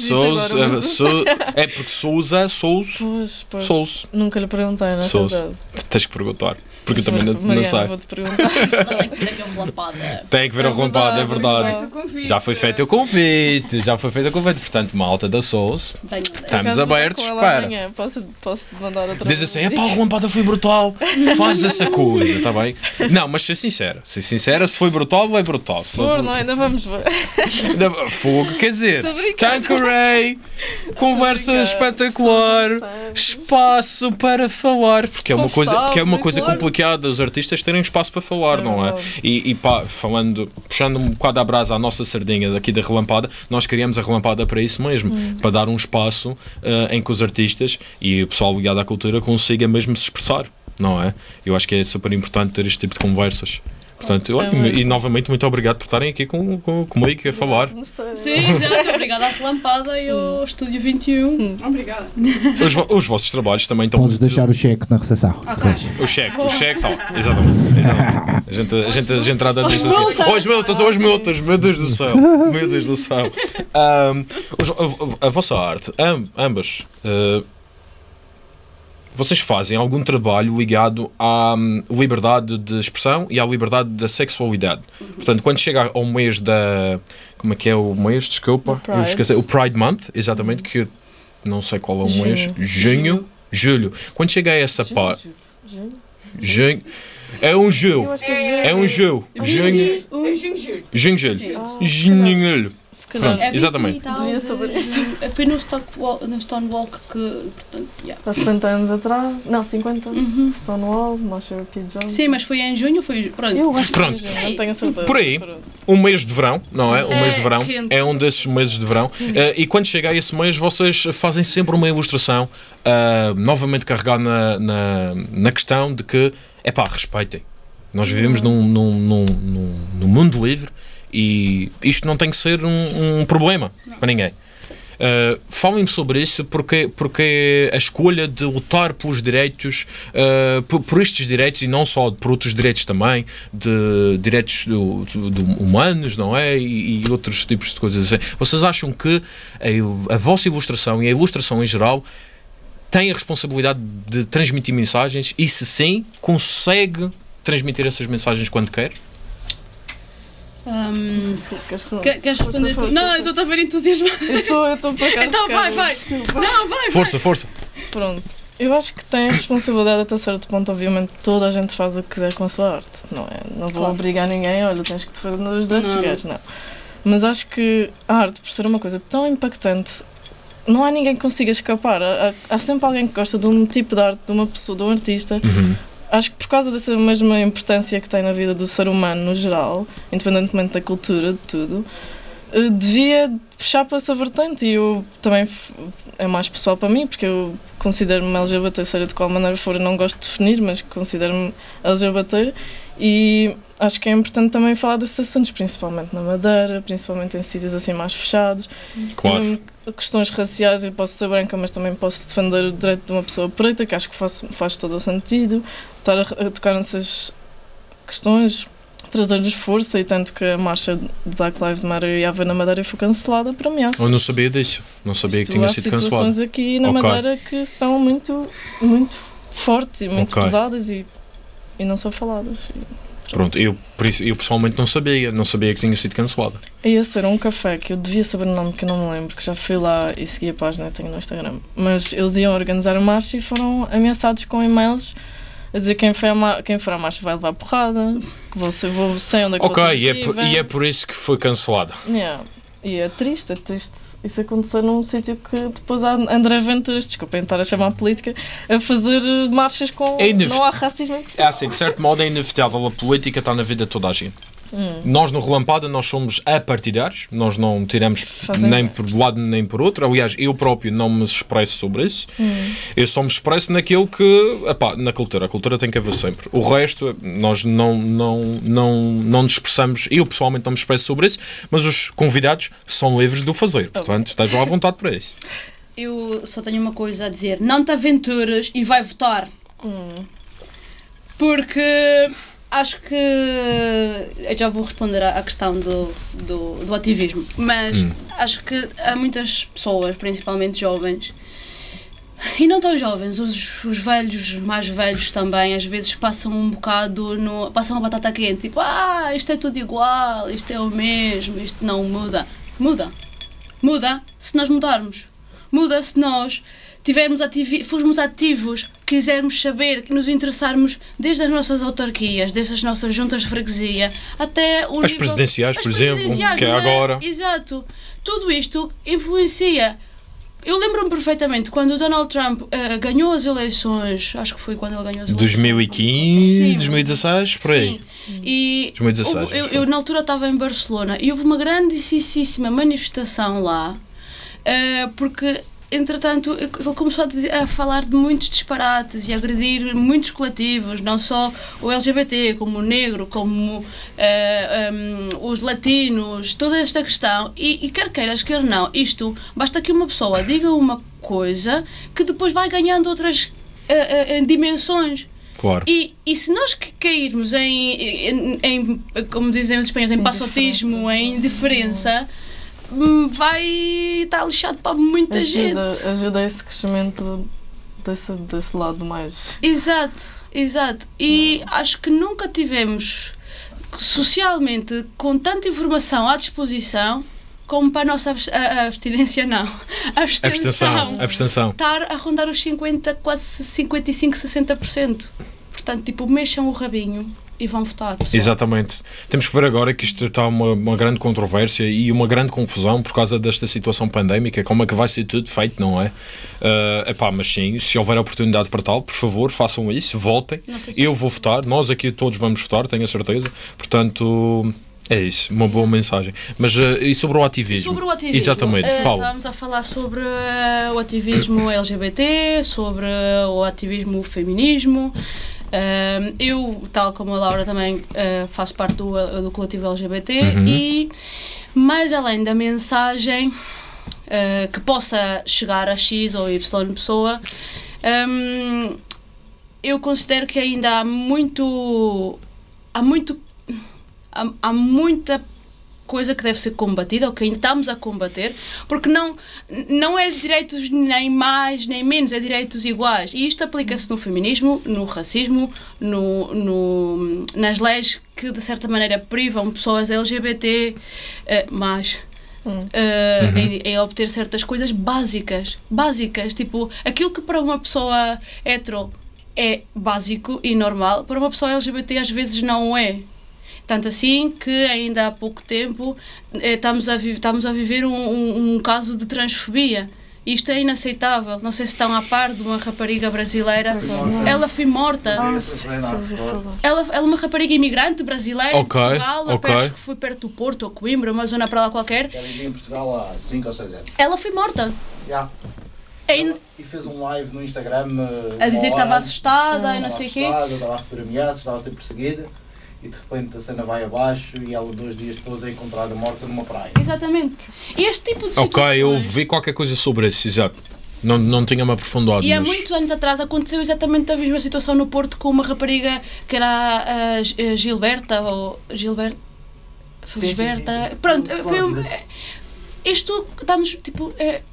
É porque Souza, Souls, Pois, Souls. nunca lhe perguntei, não é Souls. verdade? Tens que perguntar, porque eu também não Mariana, sei. vou-te perguntar. Mas tem que ver aqui a relampada. Tem que ver a relampada, é verdade. Feito o convite. Já foi feito o convite, portanto, malta da Souls, Venham. estamos Por acaso, abertos vou estar com ela para. amanhã. Posso mandar outra Diz assim, a relampada foi brutal, faz essa coisa, está bem? Não, mas ser sincera, se foi brutal, vai brutal. Se for, não, ainda vamos ver. Fogo, quer dizer, Estou a brincar. Tanqueray, conversa brincar. espetacular, Pessoas interessantes. espaço para falar, porque é uma coisa Confortável, claro. complicada os artistas terem espaço para falar, É não é? verdade. E pá, puxando um bocado a brasa à nossa sardinha daqui da Relampada, nós criamos a Relampada para isso mesmo, para dar um espaço em que os artistas e o pessoal ligado à cultura consiga mesmo se expressar, não é? Eu acho que é super importante ter este tipo de conversas. Portanto, é mesmo. e novamente muito obrigado por estarem aqui comigo a falar. Sim, exato. Obrigada à relampada e ao Estúdio 21. Obrigada. Os vossos trabalhos também estão Podes deixar o cheque na recepção. Depois. O cheque está. Exatamente. A gente trata disto assim. Os multas, meu Deus do céu. Meu Deus do céu. A vossa arte, ambas, vocês fazem algum trabalho ligado à liberdade de expressão e à liberdade da sexualidade. Portanto, quando chega ao mês da... Como é que é o mês? Desculpa. Pride. Eu esqueci. O Pride Month, exatamente, que não sei qual é o mês. Julho. Quando chega a essa parte... Junho. É um Gil. Eu acho que é É um Gil. Junho. É Junho. Junho. Se calhar. Pronto. Exatamente. Devia saber isto. Foi no Stonewall que, portanto, yeah. Há 70 anos atrás. Não, 50. Stonewall, Marsha P. Jones. Sim, mas foi em junho, foi, pronto. Eu acho que Pronto. foi, não tenho a certeza. Por aí. Pronto. Um mês de verão, não é? Um mês de verão. quente. É um desses meses de verão. E quando chega a esse mês, vocês fazem sempre uma ilustração novamente carregada na questão de que, respeitem. Nós vivemos num mundo livre e isto não tem que ser um problema para ninguém. Falem-me sobre isso porque a escolha de lutar pelos direitos, por estes direitos e não só por outros direitos também, de direitos humanos, não é? E outros tipos de coisas assim. Vocês acham que a vossa ilustração e a ilustração em geral tem a responsabilidade de transmitir mensagens e, se sim, consegue transmitir essas mensagens quando quer? Queres responder tu? Não, eu estou a ver entusiasmado. Eu estou para cá. Então vai. Desculpa. Não, vai. Força. Pronto. Eu acho que tem a responsabilidade até certo ponto. Obviamente, toda a gente faz o que quiser com a sua arte, não é? Não vou obrigar ninguém, olha, tens que defender os direitos dos gajos, não. Mas acho que a arte, por ser uma coisa tão impactante, não há ninguém que consiga escapar. Há sempre alguém que gosta de um tipo de arte, de uma pessoa, de um artista. Acho que por causa dessa mesma importância que tem na vida do ser humano no geral, independentemente da cultura, de tudo, devia puxar para essa vertente. E eu também, é mais pessoal para mim, porque eu considero-me LGBT, seja de qual maneira for, eu não gosto de definir, mas considero-me LGBT. E acho que é importante também falar desses assuntos, principalmente na Madeira, principalmente em sítios assim mais fechados. Claro. Questões raciais, eu posso ser branca, mas também posso defender o direito de uma pessoa preta, que acho que faz todo o sentido. Estar a tocar nessas questões, trazer-lhes força, e tanto que a marcha de Black Lives Matter e Ave na Madeira foi cancelada para ameaça. Eu não sabia disso. Não sabia que tinha sido cancelado. Há situações cancelado. aqui na Madeira que são muito, muito fortes e muito pesadas e não são faladas. Pronto, eu pessoalmente não sabia que tinha sido cancelada. Ia ser um café que eu devia saber o nome, que eu não me lembro, que já fui lá e segui a página, tenho no Instagram. Mas eles iam organizar a marcha e foram ameaçados com e-mails a dizer quem for à marcha vai levar porrada, que vou sei onde é que vocês vivem. E é por isso que foi cancelada. Yeah. E é triste isso acontecer num sítio que depois há André Venturas, desculpem estar a chamar a política, a fazer marchas com... Não há racismo em Portugal. É assim, de certo modo é inevitável, a política está na vida de toda a gente. Nós no Relampada nós somos apartidários, nós não tiramos nem por um lado nem por outro. Aliás, eu próprio não me expresso sobre isso. Eu só me expresso naquilo que, na cultura. A cultura tem que haver sempre. O resto, nós não nos expressamos. Eu pessoalmente não me expresso sobre isso, mas os convidados são livres de o fazer. Portanto, estejam à vontade para isso. Eu só tenho uma coisa a dizer: não te aventuras e vai votar. Porque acho que eu já vou responder à questão do ativismo, mas acho que há muitas pessoas, principalmente jovens, e não tão jovens, os velhos, mais velhos também, às vezes passam um bocado, passam a batata quente, tipo, isto é tudo igual, isto é o mesmo, isto não muda. Muda se nós mudarmos. Muda se nós formos ativos, quisermos saber, que nos interessarmos desde as nossas autarquias, desde as nossas juntas de freguesia, até o as presidenciais, por exemplo, que é agora. Exato. Tudo isto influencia. Eu lembro-me perfeitamente quando o Donald Trump ganhou as eleições, acho que foi quando ele ganhou as eleições. 2015, sim, 2016, por aí. Sim. E 2016, eu na altura estava em Barcelona e houve uma grandíssima manifestação lá, porque entretanto, ele começou a falar de muitos disparates e a agredir muitos coletivos, não só o LGBT, como o negro, como os latinos, toda esta questão. E quer queiras, quer não, isto, basta que uma pessoa diga uma coisa que depois vai ganhando outras dimensões. Claro. E se nós cairmos em como dizem os espanhóis, em passotismo, em indiferença, vai estar lixado para muita gente. Ajuda esse crescimento desse lado mais. Exato. E acho que nunca tivemos socialmente com tanta informação à disposição como para a nossa abstinência, não. Abstenção. Estar a rondar os 50, quase 55, 60%. Portanto, tipo, mexam o rabinho e vão votar, pessoal. Exatamente. Temos que ver agora que isto está uma grande controvérsia e uma grande confusão por causa desta situação pandémica. Como é que vai ser tudo feito, não é? Mas sim, se houver oportunidade para tal, por favor, façam isso, votem. Eu vou votar, nós aqui todos vamos votar, tenho a certeza. Portanto, é isso, uma boa mensagem. Mas e sobre o ativismo? Sobre o ativismo. Exatamente, fala. Estávamos a falar sobre o ativismo LGBT, sobre o ativismo feminismo. Eu, tal como a Laura, também faço parte do coletivo LGBT e, mais além da mensagem que possa chegar a X ou Y pessoa, eu considero que ainda há muita coisa que deve ser combatida, ou que ainda estamos a combater, porque não é direitos nem mais nem menos, é direitos iguais. E isto aplica-se no feminismo, no racismo, nas leis que de certa maneira privam pessoas LGBT em obter certas coisas básicas, tipo aquilo que para uma pessoa hetero é básico e normal, para uma pessoa LGBT às vezes não é. Tanto assim que ainda há pouco tempo estamos a viver um caso de transfobia. Isto é inaceitável. Não sei se estão a par de uma rapariga brasileira. Ela foi morta. Ela é uma rapariga imigrante brasileira em Portugal, acho que foi perto do Porto ou Coimbra, uma zona para lá qualquer. Ela vivia em Portugal há 5 ou 6 anos. Ela foi morta. E fez um live no Instagram a dizer que estava assustada e não sei o quê. Estava a receber ameaças, estava a ser perseguida. E de repente a cena vai abaixo e ela 2 dias depois é encontrada morta numa praia. Exatamente. E este tipo de situações... eu vi qualquer coisa sobre isso, exato. Não tinha-me aprofundado. E há muitos anos atrás aconteceu exatamente a mesma situação no Porto com uma rapariga que era a Gilberta, ou Gilberta... Felisberta... Sim. Pronto, foi isto, estamos tipo...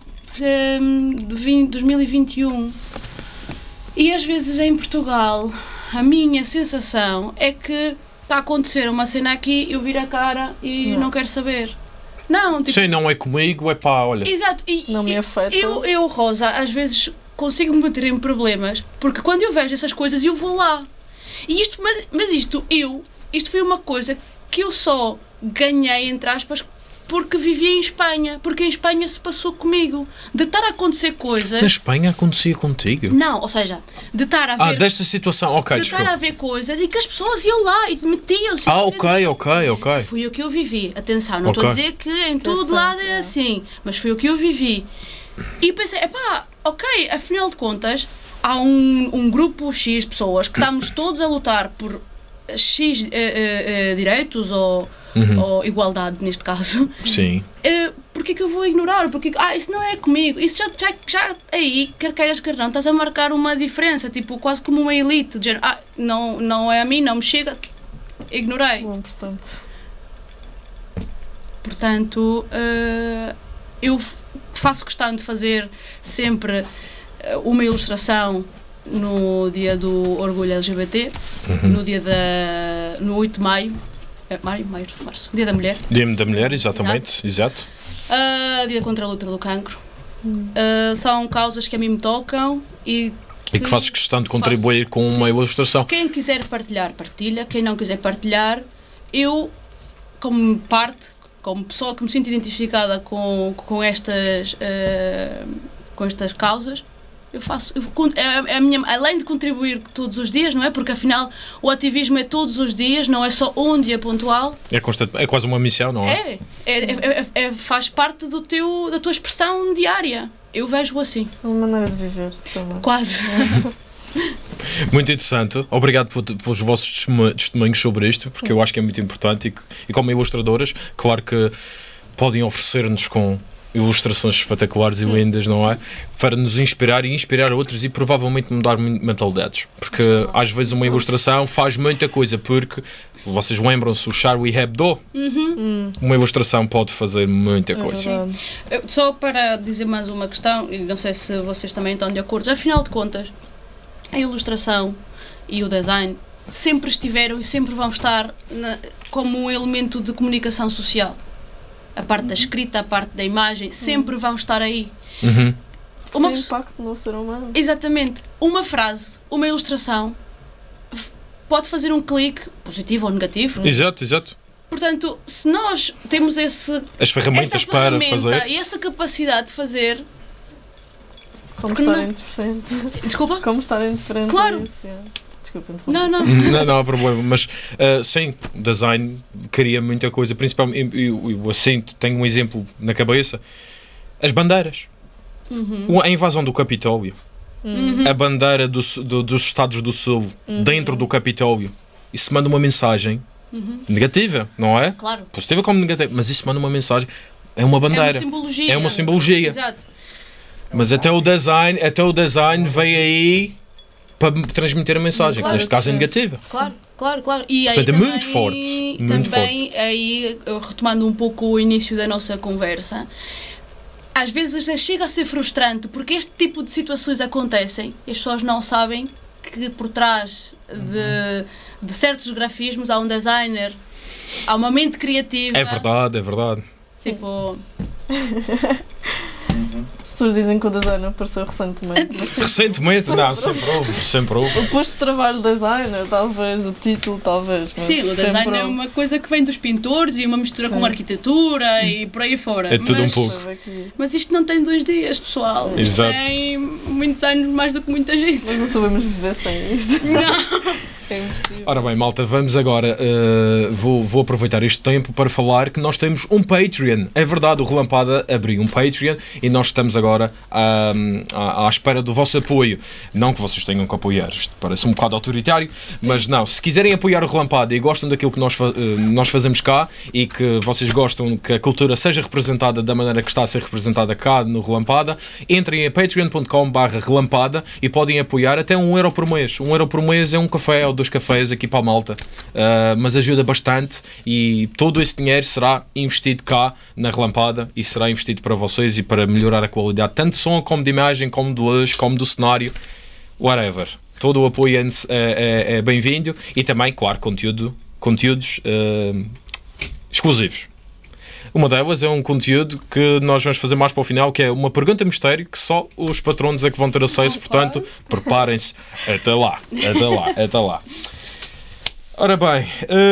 2021. E às vezes em Portugal, a minha sensação é que está a acontecer uma cena aqui, eu viro a cara e não quero saber. Não, tipo, sim, não é comigo, é pá, olha. exato. Não me afeta. Eu, Rosa, às vezes consigo me meter em problemas porque quando eu vejo essas coisas eu vou lá. E isto, mas isto foi uma coisa que eu só ganhei, entre aspas, porque vivi em Espanha. Porque em Espanha se passou comigo. De estar a acontecer coisas... Na Espanha acontecia contigo? Não, ou seja, de estar a ver... desta situação, ok, de estar a ver coisas e que as pessoas iam lá e metiam-se. Ok. Foi o que eu vivi. Atenção, não estou a dizer que em todo lado é assim. Mas foi o que eu vivi. E pensei, ok, afinal de contas, há um grupo X de pessoas que estamos todos a lutar por X direitos ou igualdade, neste caso. Sim. Porque é que eu vou ignorar? Porque isso não é comigo. Isso já aí, quer queiras, quer não, estás a marcar uma diferença, tipo, quase como uma elite. De género, não é a mim, não me chega. Ignorei. 1%. Portanto, eu faço questão de fazer sempre uma ilustração no dia do Orgulho LGBT, no 8 de maio, março, Dia da Mulher. Dia da Mulher, exatamente, exato. Dia contra a luta do cancro. São causas que a mim me tocam e que fazes questão de contribuir com uma ilustração. Quem quiser partilhar, partilha. Quem não quiser partilhar, eu, como pessoa que me sinto identificada com estas causas, além de contribuir todos os dias, não é? Porque afinal o ativismo é todos os dias, não é só um dia pontual. É constante, é quase uma missão, não é? Faz parte da tua expressão diária. Eu vejo assim. É uma maneira de viver também. Quase. Muito interessante. Obrigado pelos vossos testemunhos sobre isto, porque eu acho que é muito importante e como ilustradoras, claro que podem oferecer-nos com ilustrações espetaculares e lindas, não é? Para nos inspirar e inspirar outros e provavelmente mudar mentalidades. Porque às vezes uma ilustração faz muita coisa, porque vocês lembram-se o Charlie Hebdo? Uma ilustração pode fazer muita coisa. Só para dizer mais uma questão, e não sei se vocês também estão de acordo, afinal de contas, a ilustração e o design sempre estiveram e sempre vão estar como um elemento de comunicação social. A parte da escrita, a parte da imagem, sempre vão estar aí. Tem impacto no ser humano. Exatamente. Uma frase, uma ilustração, pode fazer um clique, positivo ou negativo. Exato. Portanto, se nós temos as ferramentas para fazer e essa capacidade de fazer... Como estar indiferente. Desculpa? Como estar indiferente. Claro. Desculpa, não há problema, mas sim, design cria muita coisa, principalmente, eu assim tenho um exemplo na cabeça, as bandeiras, a invasão do Capitólio, a bandeira dos Estados do Sul dentro do Capitólio, isso manda uma mensagem negativa, não é? Claro. Positiva como negativa, mas isso manda uma mensagem, é uma bandeira, é uma simbologia. Exato. Mas até o design veio aí para transmitir a mensagem, que neste caso é negativa. Claro. E portanto, aí é muito forte. Aí, retomando um pouco o início da nossa conversa, às vezes chega a ser frustrante porque este tipo de situações acontecem e as pessoas não sabem que por trás de certos grafismos há um designer, há uma mente criativa. É verdade. Tipo... As pessoas dizem que o designer apareceu recentemente. Recentemente? Não, sempre houve. O posto de trabalho do designer, talvez, o título, talvez. Mas sim, o design é uma coisa que vem dos pintores e uma mistura com arquitetura e por aí fora. É tudo um pouco. Mas isto não tem 2 dias, pessoal. Exato. Tem muitos anos mais do que muita gente. Mas não sabemos viver sem isto. Não. É impossível. Ora bem, malta, vamos agora, vou aproveitar este tempo para falar que nós temos um Patreon. É verdade, o Relampada abriu um Patreon e nós estamos agora à espera do vosso apoio. Não que vocês tenham que apoiar, isto parece um bocado autoritário, mas não, se quiserem apoiar o Relampada e gostam daquilo que nós fazemos cá e que vocês gostam que a cultura seja representada da maneira que está a ser representada cá no Relampada, entrem em patreon.com/relampada e podem apoiar até €1 por mês. €1 por mês é um café ou 2 cafés aqui para a malta, mas ajuda bastante e todo esse dinheiro será investido cá na Relampada e será investido para vocês e para melhorar a qualidade tanto de som como de imagem, como de luz, como do cenário, whatever. Todo o apoio é bem-vindo e também, claro, conteúdo conteúdos exclusivos. Uma delas é um conteúdo que nós vamos fazer mais para o final, que é uma pergunta mistério que só os patronos é que vão ter acesso, portanto, preparem-se até lá. Ora bem,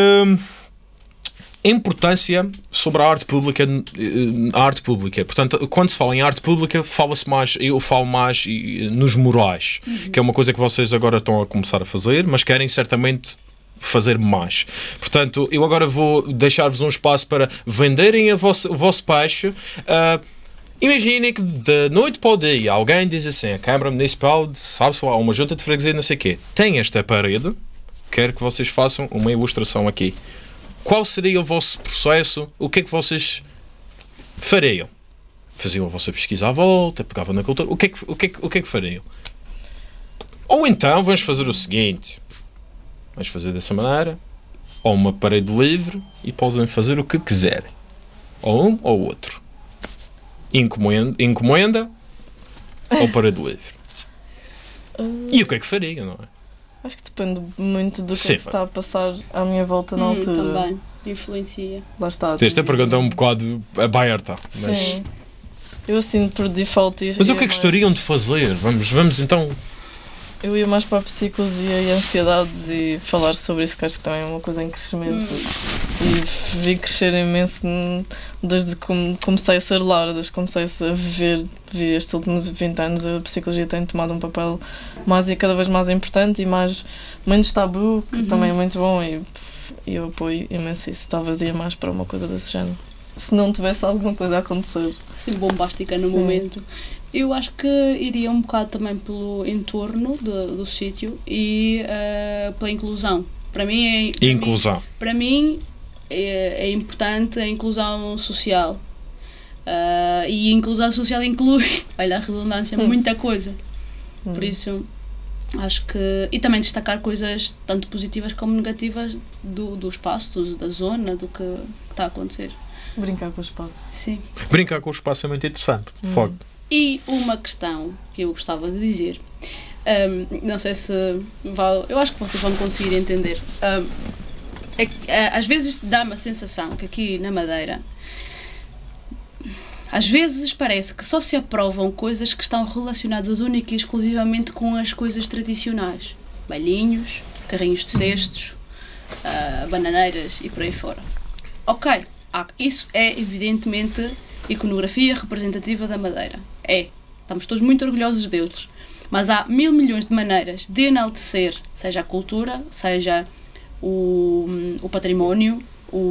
a importância sobre a arte pública. Portanto, quando se fala em arte pública, eu falo mais nos murais, que é uma coisa que vocês agora estão a começar a fazer, mas querem certamente fazer mais. Portanto, eu agora vou deixar-vos um espaço para venderem o vosso peixe. Imaginem que de noite para o dia alguém diz assim: a Câmara Municipal, sabe-se lá, uma junta de freguesia, não sei o quê, tem esta parede, quero que vocês façam uma ilustração aqui. Qual seria o vosso processo? O que é que vocês fariam? Faziam a vossa pesquisa à volta, pegavam na cultura, o que é que fariam? Ou então vamos fazer o seguinte: vamos fazer dessa maneira, ou uma parede livre, e podem fazer o que quiserem, ou um ou outro. Encomenda ou parede livre. E o que é que faria, não é? Acho que depende muito do que é que está a passar à minha volta na altura. Também, influencia. Lá está. Esta pergunta é um bocado aberta. Mas... Sim. Eu assino por default. Mas o que é que gostariam de fazer? Vamos então... Eu ia mais para a psicologia e ansiedades e falar sobre isso, que acho que também é uma coisa em crescimento. E vi crescer imenso desde que comecei a ser Laura, desde que comecei a viver estes últimos 20 anos. A psicologia tem tomado um papel mais e cada vez mais importante e menos tabu, que também é muito bom, e eu apoio imenso isso. Talvez ia mais para uma coisa desse género, se não tivesse alguma coisa a acontecer. Assim, bombástica no momento. Eu acho que iria um bocado também pelo entorno do sítio e pela inclusão. Para mim é importante a inclusão social. E a inclusão social inclui, olha a redundância, muita coisa. Por isso, acho que... E também destacar coisas tanto positivas como negativas do espaço, da zona, do que está a acontecer. Brincar com o espaço. Sim. Brincar com o espaço é muito interessante, de facto. E uma questão que eu gostava de dizer, não sei se eu acho que vocês vão conseguir entender, é que às vezes dá-me a sensação que aqui na Madeira, às vezes parece que só se aprovam coisas que estão relacionadas única e exclusivamente com as coisas tradicionais. Bailinhos, carrinhos de cestos, bananeiras e por aí fora. Ok, isso é evidentemente iconografia representativa da Madeira. Estamos todos muito orgulhosos deles. Mas há 1000 milhões de maneiras de enaltecer, seja a cultura, seja o património,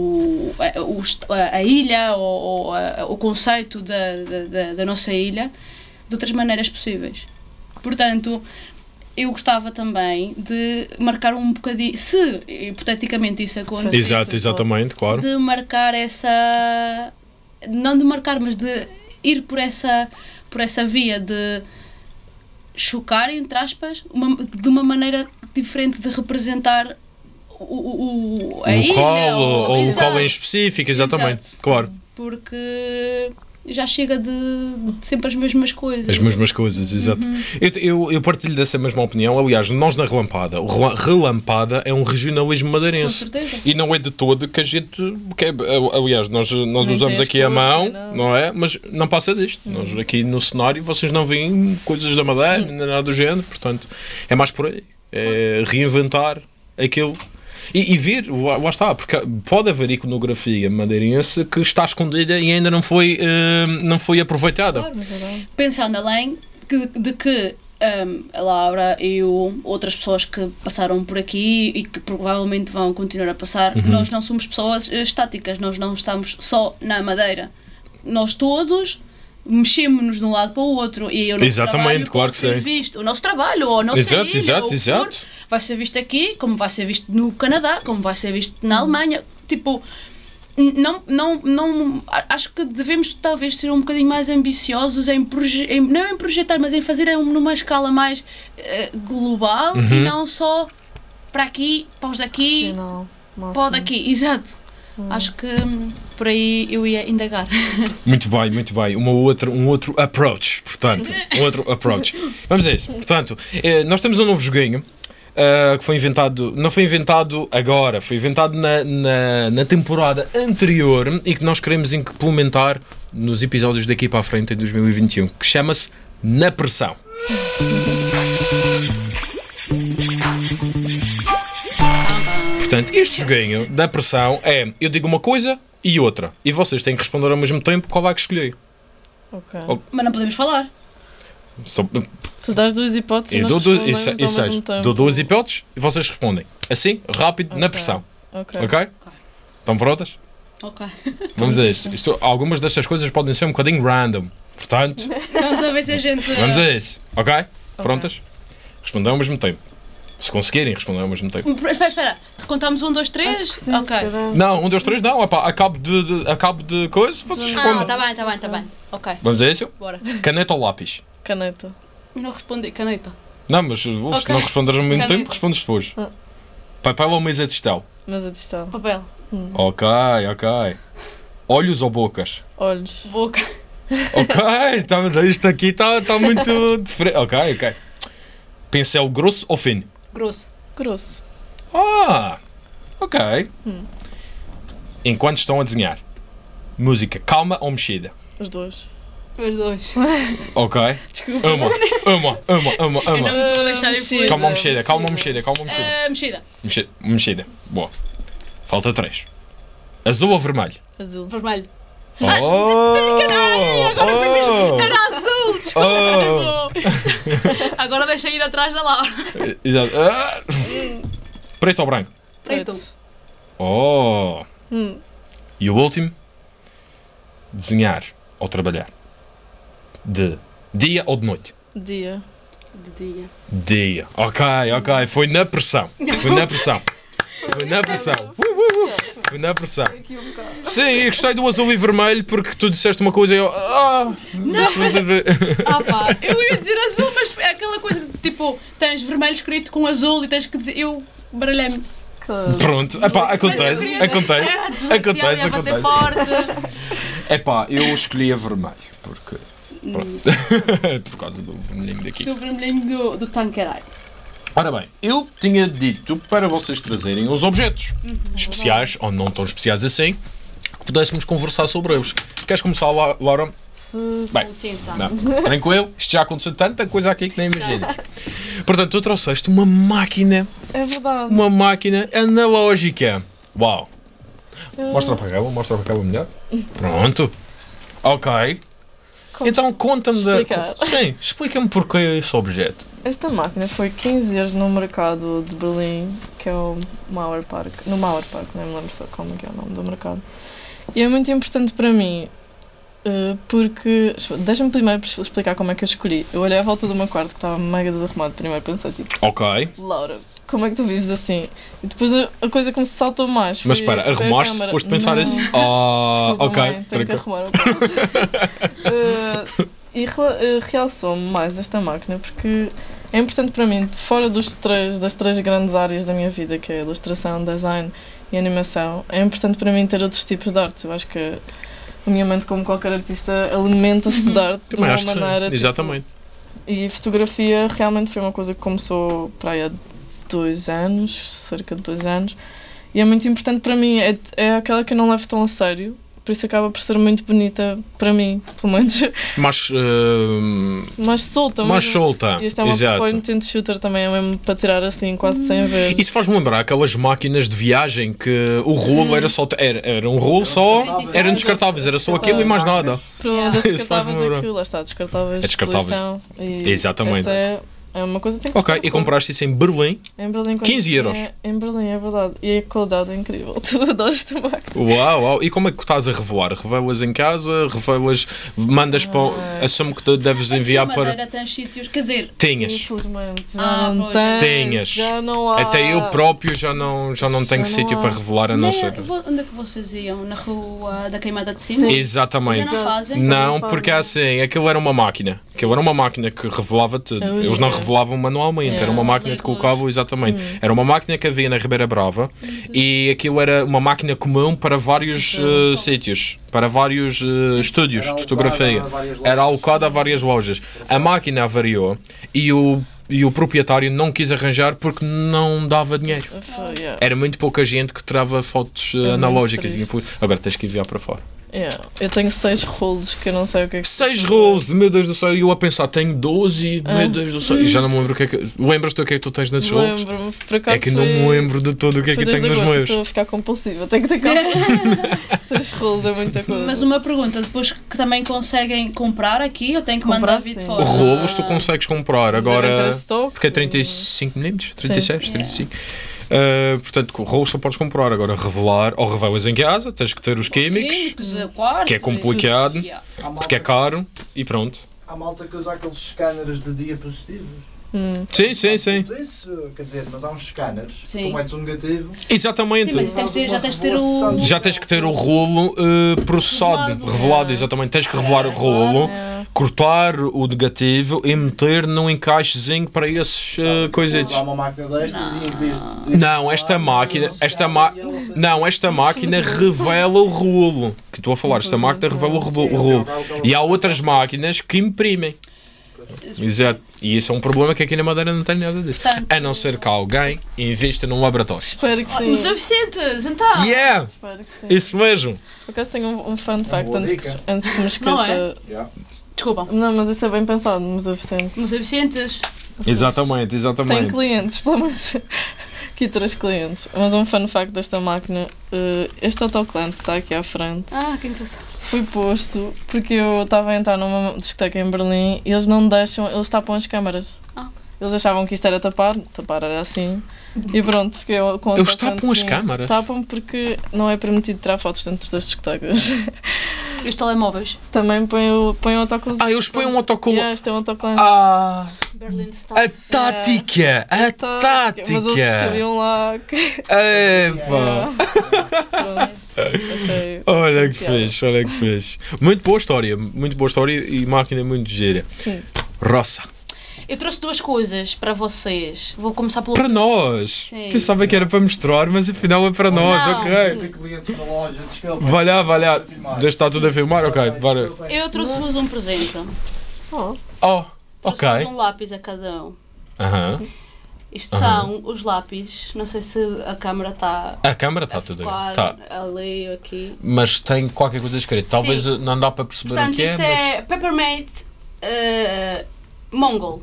a ilha, ou o conceito da nossa ilha, de outras maneiras possíveis. Portanto, eu gostava também de marcar um bocadinho, se hipoteticamente isso acontecesse, exatamente, claro, de marcar essa... Não de marcar, mas de ir por essa via de chocar, entre aspas, de uma maneira diferente de representar a ilha. Ou o local em específico, exatamente. Exato. Claro. Porque já chega de sempre as mesmas coisas. As mesmas coisas, exato. Eu partilho dessa mesma opinião. Aliás, nós na Relampada, o Relampada é um regionalismo madeirense. Com certeza. E não é de todo que a gente... aliás, nós usamos aqui a mão, não é? Mas não passa disto. Nós aqui no cenário, vocês não veem coisas da Madeira, nem nada do género. Portanto, é mais por aí. É reinventar aquilo. E ver, lá está, porque pode haver iconografia madeirense que está escondida e ainda não foi aproveitada. Claro, pensando além de que a Laura e outras pessoas que passaram por aqui e que provavelmente vão continuar a passar, nós não somos pessoas estáticas, nós não estamos só na Madeira. Nós todos mexemos-nos de um lado para o outro e o nosso trabalho claro pode ser visto. O nosso trabalho ou a nossa ilha, exato. Vai ser visto aqui, como vai ser visto no Canadá, como vai ser visto na Alemanha. Tipo, não acho que devemos talvez ser um bocadinho mais ambiciosos não em projetar, mas em fazer numa escala mais global e não só para aqui, para os daqui, para o daqui. Exato. Acho que por aí eu ia indagar. Muito bem. Um outro approach, portanto. Vamos a isso. Portanto, nós temos um novo joguinho. que foi inventado, não foi inventado agora, foi inventado na temporada anterior e que nós queremos implementar nos episódios daqui para a frente em 2021, que chama-se Na Pressão. Portanto, este joguinho da pressão é, eu digo uma coisa e outra, e vocês têm que responder ao mesmo tempo qual é que escolhi. Ok. Mas não podemos falar. Tu dás duas hipóteses e nós respondemos ao mesmo tempo. Dou duas hipóteses e vocês respondem. Assim, rápido, na pressão. Ok. Estão prontas? Ok. Vamos a isto. Algumas destas coisas podem ser um bocadinho random. Portanto, vamos a ver se a gente... vamos a isso. Ok? Prontas? Respondam ao mesmo tempo. Se conseguirem responder ao mesmo tempo. Espera. Contamos 1, 2, 3? Sim, ok. Não, 1, 2, 3 não. Epá, acabo de coisa, vocês respondem. Tá bem. Ok. Vamos a isso? Bora. Caneta ou lápis? Caneta. Eu não respondi. Caneta. Não, mas se não responderes ao mesmo tempo, respondes depois. Papel ou mesa de gestão? Mesa de gestão. Papel. Ok. Olhos ou bocas? Olhos. Boca. Ok, isto aqui está muito diferente. Ok. Pincel grosso ou fino? Grosso. Ok. Enquanto estão a desenhar, música calma ou mexida? Os dois. Ok. Desculpa. Ama. Eu não me estou a deixar influir. Calma ou mexida? Mexida. Boa. Falta 3. Azul ou vermelho? Azul. Vermelho. Era azul, desculpa. Agora deixa ir atrás da Laura. Exato. Preto ou branco? Preto. E o último? Desenhar ou trabalhar? De dia ou de noite? Dia. Dia. Ok. Foi na pressão. Foi na pressão. Sim, eu gostei do azul e vermelho porque tu disseste uma coisa e eu... eu ia dizer azul, mas é aquela coisa de tipo, tens vermelho escrito com azul e tens que dizer... Eu baralhei-me. Pronto, acontece. Eu escolhi a vermelho porque... Pronto. Por causa do vermelhinho daqui. Do vermelhinho do Tanqueray. Ora bem, eu tinha dito para vocês trazerem uns objetos especiais, ou não tão especiais assim, que pudéssemos conversar sobre eles. Queres começar, Laura? Bem, sim, não, tranquilo, isto já aconteceu tanta coisa aqui que nem imaginas. Portanto, tu trouxeste uma máquina. É verdade. Uma máquina analógica. Uau! Mostra para cá melhor. Pronto. Ok. Então conta-me Sim, explica-me porquê esse objeto. Esta máquina foi 15 anos no mercado de Berlim, que é o Mauer Park. No Mauer Park, não me lembro só como é o nome do mercado. E é muito importante para mim, porque... Deixa-me primeiro explicar como é que eu escolhi. Eu olhei à volta do meu quarto, que estava mega desarrumado. Primeiro pensei, tipo... Ok. Laura, como é que tu vives assim? E depois a coisa que me saltou mais foi... Mas espera, arrumaste depois de pensar isso? Desculpa, ok. Mãe, tenho que arrumar o quarto. E realçou-me mais esta máquina porque é importante para mim, fora das três grandes áreas da minha vida, que é ilustração, design e animação, é importante para mim ter outros tipos de artes. Eu acho que a minha mente, como qualquer artista, alimenta-se de arte de uma maneira. Exatamente. E fotografia realmente foi uma coisa que começou para aí há 2 anos, cerca de 2 anos, e é muito importante para mim, é aquela que eu não levo tão a sério. Por isso acaba por ser muito bonita para mim, pelo menos. Mais solta. Mais solta. E esta é uma point and shooter também, é mesmo para tirar assim, quase sem ver. Isso faz-me lembrar aquelas máquinas de viagem que o rolo era só. Era um rolo só. Eram descartáveis, era só aquilo e mais nada. Pronto, descartáveis aquilo, lá está, descartáveis. É descartáveis. Exatamente. Esta é uma coisa que tem que Ok, e compraste isso em Berlim? Em Berlim, 15 euros. Em Berlim, é verdade. E a qualidade é incrível. Tu adoras esta máquina. Uau. E como é que estás a revelar? Revelas em casa? Revelas? Mandas para. Assumo que deves enviar para. Madeira tens sítios. Quer dizer. Tinhas. Infelizmente. Já não tens. Tinhas. Já não há. Até eu próprio já não tenho sítio para revelar a não ser. Onde é que vocês iam? Na rua da Queimada de Cima? Sim. Exatamente. Não fazem? Não, porque assim, aquilo era uma máquina. Aquilo era uma máquina que revelava tudo. Eles não revelavam manualmente. Era uma máquina que colocavam, exatamente. Era uma máquina que havia na Ribeira Brava e aquilo era uma máquina comum para vários sítios, para vários estúdios de fotografia. Era alocada a várias lojas. A máquina avariou e o e o proprietário não quis arranjar porque não dava dinheiro. Yeah. Era muito pouca gente que tirava fotos muito analógicas. triste. Agora tens que enviar para fora. Yeah. Eu tenho 6 rolos que eu não sei o que é que... 6 rolos, meu Deus do céu, e eu a pensar, tenho 12, meu Deus do céu, e já não me lembro o que é que... Lembras-te o que é que tu tens nesses rolos? Lembro-me, por acaso É que não me lembro de todo o que é que foi tenho desde nos agosto, meus. estou a ficar compulsiva, tenho que ter calma. 6 rolos é muita coisa. Mas uma pergunta, depois que também conseguem comprar aqui, eu tenho que Comprar, mandar vir de sim. fora? Rolos tu consegues comprar, agora... Devem ter stock, Porque é 35mm? 36? Sim. 35? Portanto, rolos só podes comprar. Agora, revelar, ou revelas em casa, tens que ter os químicos, o quarto, que é complicado, Yeah. porque é caro, e pronto. Há malta que usa aqueles scanners de diapositivos. Sim, sim, sim. Isso, quer dizer, mas há uns scanners. Sim. Tu metes um negativo. Exatamente. Sim, mas já tens de ter o... Já tens que ter o rolo processado, revelado, exatamente. Tens que revelar o rolo, cortar o negativo e meter num encaixezinho para esses coisitos. Há uma máquina destas e em vez de... Não, esta máquina revela o rolo. Que estou a falar, esta máquina revela o rolo. E há outras máquinas que imprimem. Exato. E isso é um problema que aqui na Madeira não tem nada disso. A não ser que alguém invista num laboratório. Espero que sim. Os suficientes, então! Yeah! Espero que sim. Isso mesmo! Por acaso tenho um fun fact boa antes que me esqueça. Não é? Desculpa. Não, mas isso é bem pensado, nos suficiente. Os suficientes. Exatamente, Tenho exatamente. clientes, pelo menos aqui 3 clientes. Mas um fun fact desta máquina, este autocolante que está aqui à frente Ah, que engraçado. foi posto porque eu estava a entrar numa discoteca em Berlim e eles não deixam, eles tapam as câmaras. Eles achavam que isto era tapar era assim. E pronto, fiquei com o Eles tapam as autocolantezinho. câmaras? Tapam porque não é permitido tirar fotos dentro das discotecas. E os telemóveis? Também põem o autocolante. Eles põem um autocolante. Este é um autocolante. Ah! Berlin Style. A tática! A tática! Mas eles sabiam lá que... Epa! Pronto, achei Olha que piada. fixe, olha que fixe. Muito boa história e máquina muito gira. Sim. Roça. Eu trouxe 2 coisas para vocês. Vou começar pelo... Para nós! Sim. Pensava que era para mostrar, mas afinal é para nós, Não. ok. Tem clientes na loja, desculpa. Vai lá. Deixa estar tudo a filmar, ok. Bora. Eu trouxe-vos um presente. Oh, Oh, ok. Trouxe-vos um lápis a cada um. Aham. Isto são os lápis. Não sei se a câmara está A câmara está a tudo focar tá. ali ou aqui. Mas tem qualquer coisa escrita. Talvez Sim. não dá para perceber o Portanto, que é, isto é Peppermint Mongol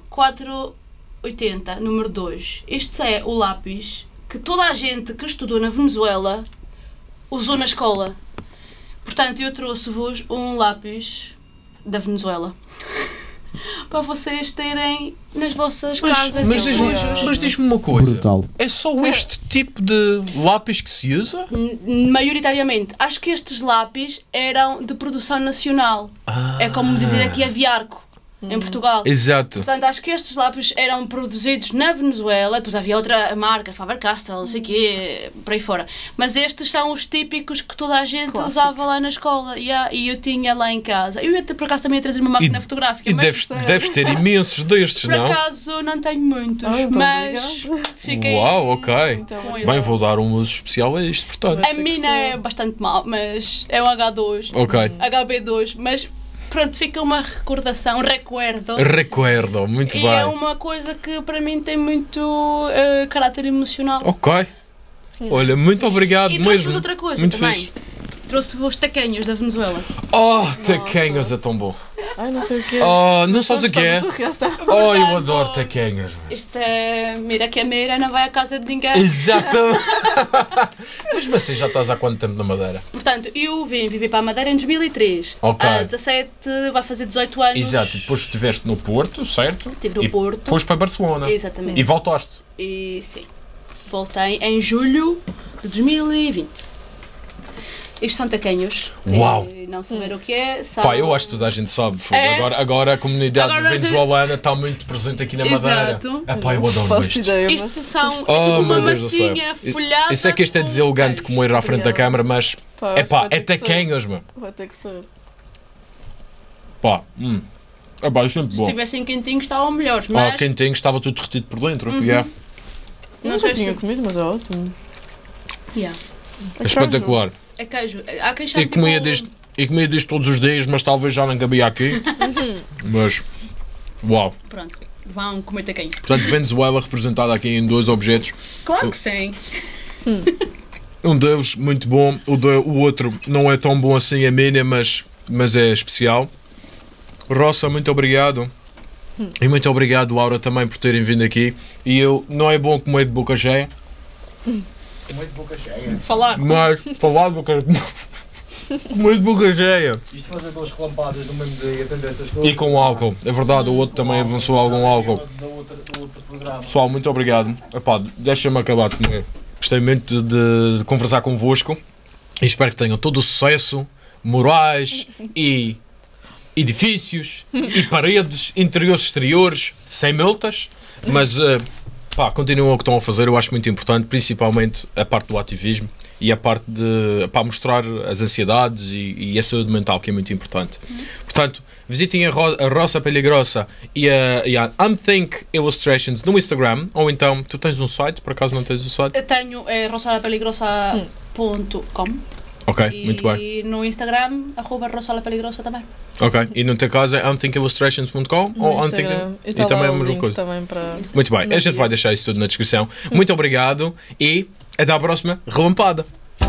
480, número 2. Este é o lápis que toda a gente que estudou na Venezuela usou na escola. Portanto, eu trouxe-vos um lápis da Venezuela. Para vocês terem nas vossas casas e refúgios. mas diz-me uma coisa. Brutal. É só este tipo de lápis que se usa? Maioritariamente. Acho que estes lápis eram de produção nacional. É como dizer aqui aviarco, em Portugal. Exato. Portanto, acho que estes lápis eram produzidos na Venezuela, depois havia outra marca, Faber-Castell, não sei o quê, por aí fora. Mas estes são os típicos que toda a gente Clássico. usava lá na escola. E eu tinha lá em casa. Eu ia, por acaso, também ia trazer uma máquina fotográfica, E mas deves ter imensos destes, por não? acaso não tenho muitos. então Mas obrigada. fiquei Uau, ok. Então, com Bem, ele. vou dar um uso especial a isto, portanto. A mina é bastante mal, mas é um H2, Ok. HB2, mas pronto, fica uma recordação, um recuerdo. Recuerdo, muito E bem. é uma coisa que para mim tem muito caráter emocional. Ok. Olha, muito obrigado E mesmo. trouxe-vos outra coisa Muito também. fixe. Trouxe-vos taquenhos da Venezuela. Oh, taquenhos é tão bom. Ai, não sei o que é. Oh, não sabes o que é? Tua reação. Oh, eu adoro taquenhos. Isto é mira que a mira não vai à casa de ninguém. Exatamente. Mas assim, já estás há quanto tempo na Madeira? Portanto, eu vim viver para a Madeira em 2003. Ok. Há 17, vai fazer 18 anos. Exato, e depois estiveste no Porto, certo? Estive no e Porto. Depois para Barcelona. Exatamente. E voltaste. E sim, voltei em julho de 2020. Isto são taquenhos. Uau. E não saber o que é. São... Pá, eu acho que toda a gente sabe. Fogo. É? Agora a comunidade Agora nós- venezuelana está muito presente aqui na Madeira. Exato. É pá, eu Não adoro faço isto. ideia, Isto mas são é tipo Oh, uma meu Deus do céu. massinha folhada. Isso é que isto é com deselegante como ir à frente da câmara, mas Pá, é acho pá, que vai é ter que ser. taquenhos, meu. Vai ter que ser. Pá, é pá, isto é muito Se bom. estivessem quentinhos estavam melhores, Ah, mas quentinho, estava tudo derretido por dentro. Uhum. Yeah. não Nunca sei tinha se... comido, mas é ótimo. Yeah. É espetacular. É queijo. Há quem chame E comia tipo... disto todos os dias, mas talvez já não cabia aqui. Mas, uau. Pronto. Vão comer taquinho. Portanto, Venezuela representada aqui em 2 objetos. Claro que sim. Um deles muito bom, o outro não é tão bom assim a mínima, mas é especial. Roça, muito obrigado. E muito obrigado, Laura, também por terem vindo aqui. E não é bom comer de boca cheia. Comer de boca cheia. Falar. Mas falar de boca comer de boca cheia. Isto fazer 2 relampadas no mesmo dia e atender estas coisas. E com álcool, é verdade, o outro também avançou algum álcool. Do outro programa. Pessoal, muito obrigado. Epá, deixa-me acabar de comer. Gostei muito de conversar convosco e espero que tenham todo o sucesso, morais e edifícios e paredes, interiores, exteriores, sem multas, mas continuem o que estão a fazer, eu acho muito importante, principalmente a parte do ativismo e a parte de mostrar as ansiedades e a saúde mental, que é muito importante. Portanto, visitem a Roça Peligrosa e a Unthink Illustrations no Instagram, ou então, tu tens um site, por acaso não tens um site? Eu tenho rosalapeligrosa.com. Ok, muito bem. E no Instagram, @rosalapeligrosa também. Ok, e no teu caso é unthinkillustrations.com ou Instagram. E também é a mesma coisa. Também para... Muito bem, a gente vai deixar isso tudo na descrição. Muito obrigado e até à próxima relampada.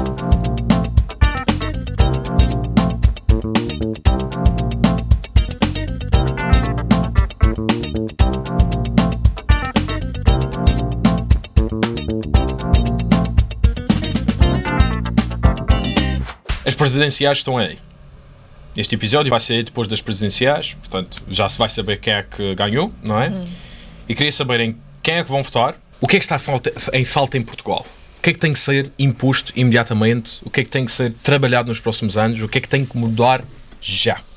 As presidenciais estão aí. Este episódio vai sair depois das presidenciais, portanto já se vai saber quem é que ganhou, não é? E queria saber em quem é que vão votar, o que é que está em falta em Portugal, o que é que tem que ser imposto imediatamente, o que é que tem que ser trabalhado nos próximos anos, o que é que tem que mudar já.